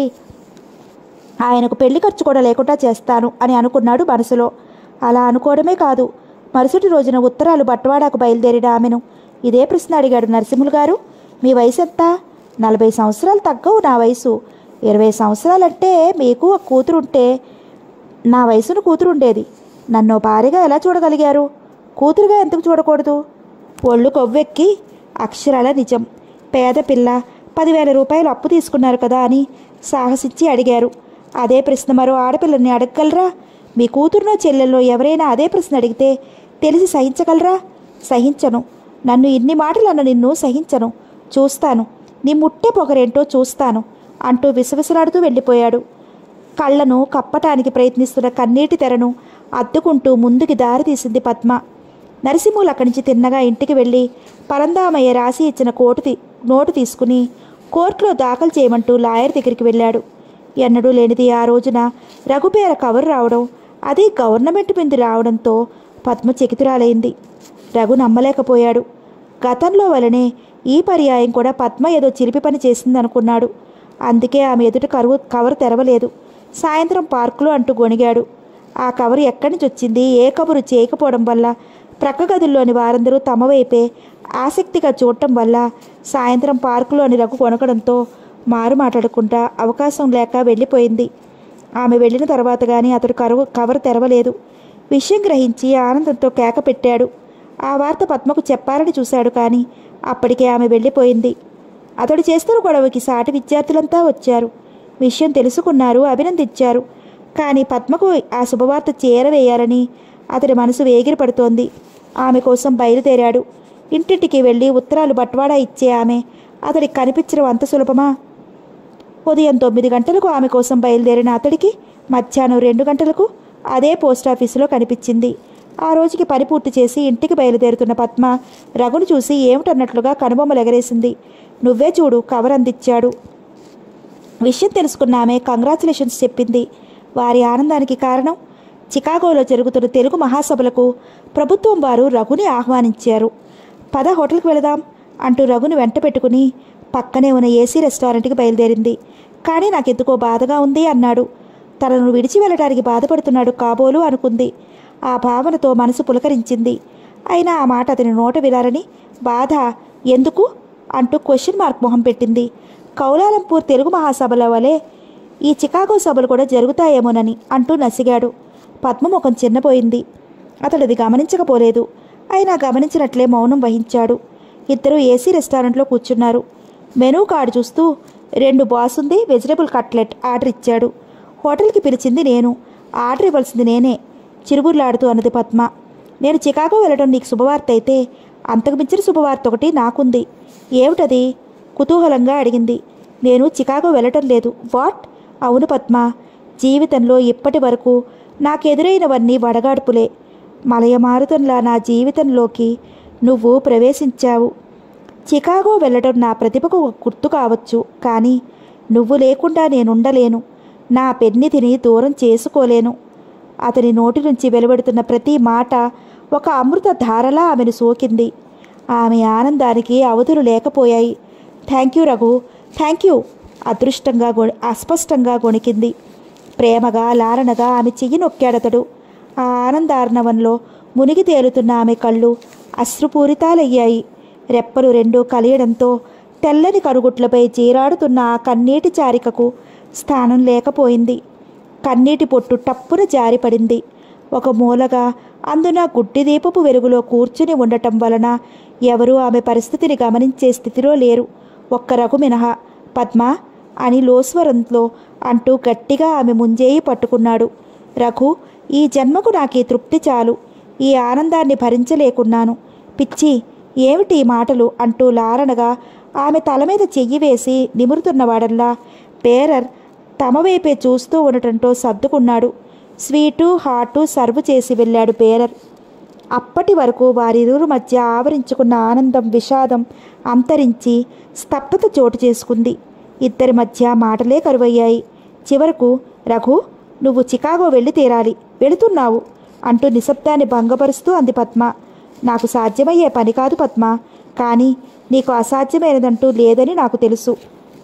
ఆయనకు పెళ్లి ఖర్చు కూడా లేకుండా చేస్తాను అని అనుకున్నాడు మనసులో. అలా అనుకోవడమే కాదు, మరుసటి రోజున ఉత్తరాలు బట్వాడాకు బయలుదేరిన ఆమెను ఇదే ప్రశ్న అడిగాడు. నరసింహులు గారు, మీ వయసు ఎంత? నలభై సంవత్సరాలు తగ్గవు నా వయసు. ఇరవై సంవత్సరాలంటే మీకు ఒక కూతురుంటే నా వయసును కూతురుండేది. నన్ను భార్యగా ఎలా చూడగలిగారు? కూతురుగా ఎందుకు చూడకూడదు? ఒళ్ళు కొవ్వెక్కి అక్షరాల నిజం. పేద పిల్ల, పదివేల రూపాయలు అప్పు తీసుకున్నారు కదా అని సాహసించి అడిగారు. అదే ప్రశ్న మరో ఆడపిల్లని అడగగలరా? మీ కూతురునో చెల్లెల్లో ఎవరైనా అదే ప్రశ్న అడిగితే తెలిసి సహించగలరా? సహించను. నన్ను ఇన్ని మాటలు అన్న నిన్ను సహించను. చూస్తాను, నీ ముట్టె పొగరేంటో చూస్తాను అంటూ విసవిసలాడుతూ వెళ్ళిపోయాడు. కళ్ళను కప్పటానికి ప్రయత్నిస్తున్న కన్నీటి తెరను అద్దుకుంటూ ముందుకి దారి తీసింది పద్మ. నరసింహులు అక్కడి నుంచి తిన్నగా ఇంటికి వెళ్ళి పరందామయ్య రాసి ఇచ్చిన కోటు తీ నోటు తీసుకుని కోర్టులో దాఖలు చేయమంటూ లాయర్ దగ్గరికి వెళ్ళాడు. ఎన్నడూ లేనిది ఆ రోజున రఘుపేర కవర్ రావడం, అది గవర్నమెంట్ మీద రావడంతో పద్మ చకితురాలైంది. రఘు నమ్మలేకపోయాడు. గతంలో వలనే ఈ పర్యాయం కూడా పద్మ ఏదో చిలిపి పని చేసిందనుకున్నాడు. అందుకే ఆమె ఎదుట కరువు కవర్ తెరవలేదు. సాయంత్రం పార్కులో అంటూ గొణిగాడు. ఆ కవరు ఎక్కడి నుంచి వచ్చింది, ఏ కబురు చేయకపోవడం వల్ల, ప్రక్క గదుల్లోని వారందరూ తమ వైపే ఆసక్తిగా చూడటం వల్ల సాయంత్రం పార్కులోని రఘు కొనకడంతో మారు మాట్లాడకుండా అవకాశం లేక వెళ్ళిపోయింది. ఆమె వెళ్ళిన తర్వాత కానీ అతడు కరువు కవర్ తెరవలేదు. విషయం గ్రహించి ఆనందంతో కేక పెట్టాడు. ఆ వార్త పద్మకు చెప్పాలని చూశాడు, కానీ అప్పటికే ఆమె వెళ్ళిపోయింది. అతడు చేస్తున్న గొడవకి సాటి విద్యార్థులంతా వచ్చారు. విషయం తెలుసుకున్నారు, అభినందించారు. కానీ పద్మకు ఆ శుభవార్త చేరవేయాలని అతడి మనసు వేగిరి పడుతోంది. ఆమె కోసం బయలుదేరాడు. ఇంటింటికి వెళ్ళి ఉత్తరాలు బట్వాడా ఇచ్చే ఆమె అతడికి కనిపించడం అంత సులభమా? ఉదయం తొమ్మిది గంటలకు ఆమె కోసం బయలుదేరిన అతడికి మధ్యాహ్నం రెండు గంటలకు అదే పోస్టాఫీసులో కనిపించింది. ఆ రోజుకి పని పూర్తి చేసి ఇంటికి బయలుదేరుతున్న పద్మ రఘును చూసి ఏమిటన్నట్లుగా కనుబొమ్మలు ఎగరేసింది. నువ్వే చూడు, కవర్ అందించాడు. విషయం తెలుసుకున్న ఆమె కంగ్రాచులేషన్స్ చెప్పింది. వారి ఆనందానికి కారణం, చికాగోలో జరుగుతున్న తెలుగు మహాసభలకు ప్రభుత్వం వారు రఘుని ఆహ్వానించారు. పద హోటల్కి వెళదాం అంటూ రఘుని వెంట పెట్టుకుని పక్కనే ఉన్న ఏసీ రెస్టారెంట్కి బయలుదేరింది. కానీ నాకెందుకో బాధగా ఉంది అన్నాడు. తనను విడిచి వెళ్ళడానికి బాధపడుతున్నాడు కాబోలు అనుకుంది. ఆ భావనతో మనసు పులకరించింది. అయినా ఆ మాట అతని నోట వినాలని బాధ ఎందుకు అంటూ క్వశ్చన్ మార్క్ మొహం పెట్టింది. కౌలాలంపూర్ తెలుగు మహాసభల వలె ఈ చికాగో సభలు కూడా జరుగుతాయేమోనని అంటూ నసిగాడు. పద్మ ముఖం చిన్నపోయింది. అతడిది గమనించకపోలేదు. అయినా గమనించినట్లే మౌనం వహించాడు. ఇద్దరు ఏసీ రెస్టారెంట్లో కూర్చున్నారు. మెనూ కార్డు చూస్తూ రెండు బాసుంది వెజిటబుల్ కట్లెట్ ఆర్డర్ ఇచ్చాడు. హోటల్కి పిలిచింది నేను, ఆర్డర్ ఇవ్వాల్సింది నేనే చిరుబుర్లాడుతూ అన్నది పద్మ. నేను చికాగో వెళ్ళడం నీకు శుభవార్త అయితే అంతకు మించిన శుభవార్త ఒకటి నాకుంది. ఏమిటది? కుతూహలంగా అడిగింది. నేను చికాగో వెళ్ళటం లేదు. వాట్? అవును పద్మ, జీవితంలో ఇప్పటి వరకు నాకెదురైనవన్నీ వడగాడ్పులే. మలయమారుతంలా నా జీవితంలోకి నువ్వు ప్రవేశించావు. చికాగో వెళ్ళడం నా ప్రతిభకు ఒక గుర్తు కావచ్చు, కానీ నువ్వు లేకుండా నేనుండలేను. నా పెన్నిధిని దూరం చేసుకోలేను. అతని నోటి నుంచి వెలువడుతున్న ప్రతి మాట ఒక అమృత ధారలా ఆమెను సోకింది. ఆమె ఆనందానికి అవధులు లేకపోయాయి. Thank you Raghu, thank you అదృష్టంగా గొ అస్పష్టంగా గొణికింది. ప్రేమగా లాలనగా ఆమె చెయ్యి నొక్కాడతడు. ఆ ఆనందార్ణవంలో మునిగి తేలుతున్న ఆమె కళ్ళు అశ్రుపూరితాలయ్యాయి. రెప్పలు రెండూ కలియడంతో తెల్లని కనుగుట్లపై చీరాడుతున్న ఆ కన్నీటి చారికకు స్థానం లేకపోయింది. కన్నీటి పొట్టు టప్పున జారిపడింది. ఒక మూలగా అందున గుడ్డి దీపపు వెలుగులో కూర్చుని ఉండటం వలన ఎవరూ ఆమె పరిస్థితిని గమనించే స్థితిలో లేరు, ఒక్క రఘు మినహా. పద్మ అని లోస్వరంలో అంటూ గట్టిగా ఆమె ముంజేయి పట్టుకున్నాడు. రఘు, ఈ జన్మకు నాకు ఈ తృప్తి చాలు. ఈ ఆనందాన్ని భరించలేకున్నాను. పిచ్చి, ఏమిటి ఈ మాటలు అంటూ లాలనగా ఆమె తల మీద చెయ్యి వేసి నిమురుతున్నవాడల్లా బేరర్ తమ వైపే చూస్తూ ఉండటంతో సర్దుకున్నాడు. స్వీటు హాటు సర్వ్ చేసి వెళ్ళాడు బేరర్. అప్పటి వరకు వారిరువురి మధ్య ఆవరించుకున్న ఆనందం విషాదం అంతరించి స్తబ్దత చోటు చేసుకుంది. ఇద్దరి మధ్య మాటలే కరువయ్యాయి. చివరకు, రఘు, నువ్వు చికాగో వెళ్ళి తీరాలి, వెళుతున్నావు అంటూ నిశ్శబ్దాన్ని భంగపరుస్తూ అంది పద్మ. నాకు సాధ్యమయ్యే పని కాదు పద్మ, కానీ నీకు అసాధ్యమైనదంటూ లేదని నాకు తెలుసు.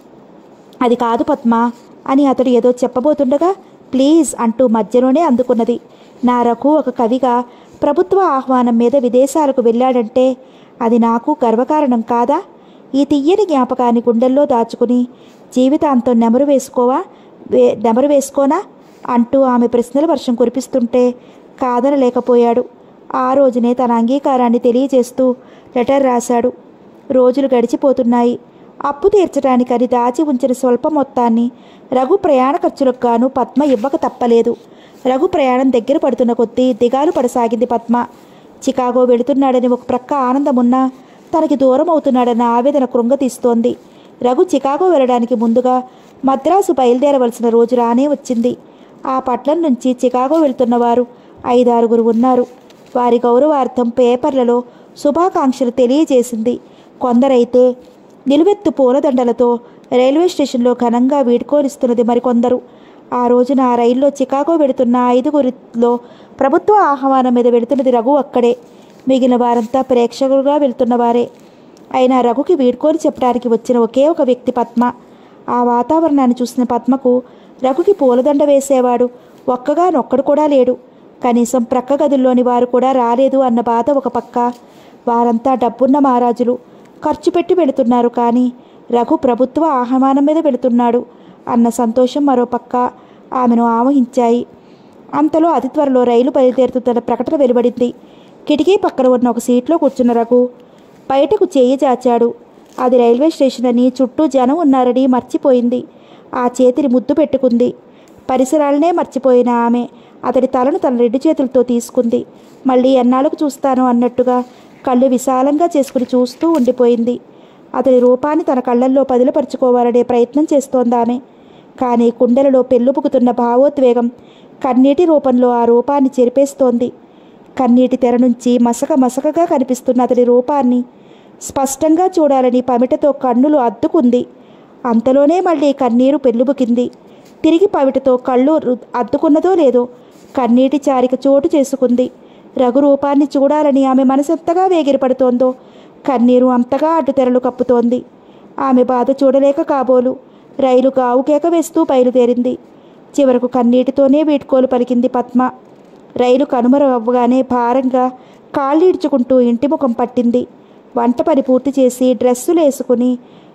అది కాదు పద్మ అని అతడు ఏదో చెప్పబోతుండగా, ప్లీజ్ అంటూ మధ్యలోనే అందుకున్నది. నా రఘు ఒక కవిగా ప్రభుత్వ ఆహ్వానం మీద విదేశాలకు వెళ్ళాడంటే అది నాకు గర్వకారణం కాదా? ఈ తియ్యని జ్ఞాపకాన్ని గుండెల్లో దాచుకుని జీవితాంతం నెమరు వేసుకోవా వే నెమరు వేసుకోనా అంటూ ఆమె ప్రశ్నల వర్షం కురిపిస్తుంటే కాదనలేకపోయాడు. ఆ రోజునే తన అంగీకారాన్ని తెలియజేస్తూ లెటర్ రాశాడు. రోజులు గడిచిపోతున్నాయి. అప్పు తీర్చడానికని దాచి ఉంచిన స్వల్ప మొత్తాన్ని రఘు ప్రయాణ ఖర్చులకు గాను పద్మ ఇవ్వక తప్పలేదు. రఘు ప్రయాణం దగ్గర పడుతున్న కొద్దీ దిగాలు పడసాగింది పద్మ. చికాగో వెళుతున్నాడని ఒక ప్రక్క ఆనందమున్నా తనకి దూరం అవుతున్నాడన్న ఆవేదన కృంగతీస్తోంది. రఘు చికాగో వెళ్ళడానికి ముందుగా మద్రాసు బయలుదేరవలసిన రోజు రానే వచ్చింది. ఆ పట్నం నుంచి చికాగో వెళ్తున్నవారు ఐదారుగురు ఉన్నారు. వారి గౌరవార్థం పేపర్లలో శుభాకాంక్షలు తెలియజేసింది. కొందరైతే నిలువెత్తు పూలదండలతో రైల్వే స్టేషన్లో ఘనంగా వీడ్కోలిస్తున్నది మరికొందరు. ఆ రోజున ఆ రైల్లో చికాగో వెళుతున్న ఐదుగురిలో ప్రభుత్వ ఆహ్వానం మీద వెళుతున్నది రఘు ఒక్కడే. మిగిలిన వారంతా ప్రేక్షకులుగా వెళ్తున్నవారే. అయినా రఘుకి వీడ్కోలు చెప్పడానికి వచ్చిన ఒకే ఒక వ్యక్తి పద్మ. ఆ వాతావరణాన్ని చూసిన పద్మకు రఘుకి పూలదండ వేసేవాడు ఒక్కగానొక్కడు కూడా లేడు. కనీసం ప్రక్క గదుల్లోని వారు కూడా రాలేదు అన్న బాధ ఒక పక్క. వారంతా డబ్బున్న మహారాజులు, ఖర్చు పెట్టి వెళుతున్నారు, కానీ రఘు ప్రభుత్వ ఆహ్వానం మీద వెళుతున్నాడు అన్న సంతోషం మరో పక్క ఆమెను ఆవహించాయి. అంతలో అతి త్వరలో రైలు బయలుదేరుతున్న ప్రకటన వెలువడింది. కిటికీ పక్కన ఉన్న ఒక సీట్లో కూర్చున్న రఘు బయటకు చేయి చాచాడు. అది రైల్వే స్టేషన్ అని, చుట్టూ జనం ఉన్నారని మర్చిపోయింది. ఆ చేతిని ముద్దు పెట్టుకుంది. పరిసరాలనే మర్చిపోయిన ఆమె అతడి తలను తన రెండు చేతులతో తీసుకుంది. మళ్ళీ ఎన్నాళ్ళకు చూస్తాను అన్నట్టుగా కళ్ళు విశాలంగా చేసుకుని చూస్తూ ఉండిపోయింది. అతడి రూపాన్ని తన కళ్ళల్లో పదిలపరుచుకోవాలనే ప్రయత్నం చేస్తోందామె. కానీ కుండెలలో పెళ్ళుపుకుతున్న భావోద్వేగం కన్నీటి రూపంలో ఆ రూపాన్ని చెరిపేస్తోంది. కన్నీటి తెర నుంచి మసక మసకగా కనిపిస్తున్న అతడి రూపాన్ని స్పష్టంగా చూడాలని పమిటతో కన్నులు అద్దుకుంది. అంతలోనే మళ్ళీ కన్నీరు పెళ్ళుబుకింది. తిరిగి పమిటతో కళ్ళు అద్దుకున్నదో లేదో కన్నీటి చారిక చోటు చేసుకుంది. రఘు రూపాన్ని చూడాలని ఆమె మనసెంతగా వేగిరపడుతోందో కన్నీరు అంతగా అడ్డుతెరలు కప్పుతోంది. ఆమె బాధ చూడలేక కాబోలు రైలు గావు కేక వేస్తూ బయలుదేరింది. చివరకు కన్నీటితోనే వీడ్కోలు పలికింది పద్మ. రైలు కనుమరవ్వగానే భారంగా కాళ్ళు ఈడ్చుకుంటూ ఇంటి ముఖం పట్టింది. వంట పని పూర్తి చేసి డ్రెస్సులు వేసుకుని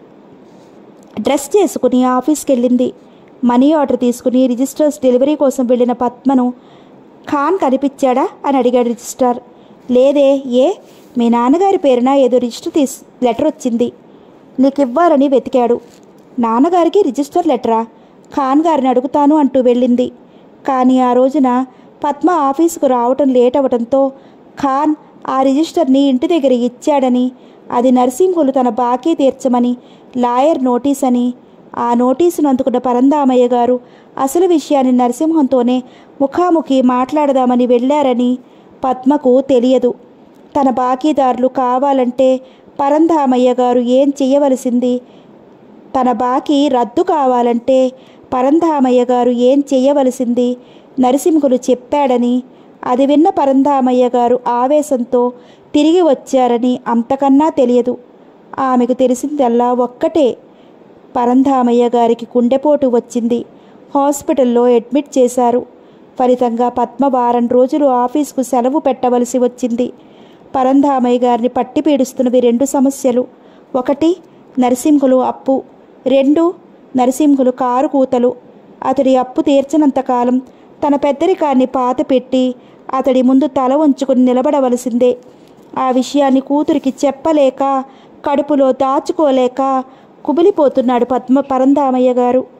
డ్రెస్ చేసుకుని ఆఫీస్కి వెళ్ళింది. మనీ ఆర్డర్ తీసుకుని రిజిస్టర్స్ డెలివరీ కోసం వెళ్ళిన పద్మను ఖాన్ కనిపించాడా అని అడిగాడు రిజిస్ట్రార్. లేదే. ఏ? మీ నాన్నగారి పేరున ఏదో రిజిస్టర్ తీసు లెటర్ వచ్చింది, నీకు ఇవ్వాలని వెతికాడు. నాన్నగారికి రిజిస్టర్ లెటరా? ఖాన్ గారిని అడుగుతాను అంటూ వెళ్ళింది. కానీ ఆ రోజున పద్మ ఆఫీసుకు రావటం లేట్ అవడంతో ఖాన్ ఆ రిజిస్టర్ని ఇంటి దగ్గర ఇచ్చాడని, అది నరసింహులు తన బాకీ తీర్చమని లాయర్ నోటీస్ అని, ఆ నోటీసును అందుకున్న పరంధామయ్య గారు అసలు విషయాన్ని నరసింహంతోనే ముఖాముఖి మాట్లాడదామని వెళ్ళారని పద్మకు తెలియదు. తన బాకీదారులు కావాలంటే పరంధామయ్య గారు ఏం చెయ్యవలసింది, తన బాకీ రద్దు కావాలంటే పరంధామయ్య గారు ఏం చెయ్యవలసింది నరసింహులు చెప్పాడని, అది విన్న పరంధామయ్య గారు ఆవేశంతో తిరిగి వచ్చారని అంతకన్నా తెలియదు. ఆమెకు తెలిసిందల్లా ఒక్కటే, పరంధామయ్య గారికి గుండెపోటు వచ్చింది. హాస్పిటల్లో అడ్మిట్ చేశారు. ఫలితంగా పద్మ వారం రోజులు ఆఫీసుకు సెలవు పెట్టవలసి వచ్చింది. పరంధామయ్య గారిని పట్టి పీడిస్తున్నవి రెండు సమస్యలు. ఒకటి నరసింహులు అప్పు, రెండు నరసింహులు కారు కూతలు. అతడి అప్పు తీర్చినంతకాలం తన పెద్దరికాన్ని పాత పెట్టి అతడి ముందు తల వంచుకుని నిలబడవలసిందే. ఆ విషయాన్ని కూతురికి చెప్పలేక కడుపులో దాచుకోలేక కుమిలిపోతున్నాడు పద్మ పరంధామయ్య గారు.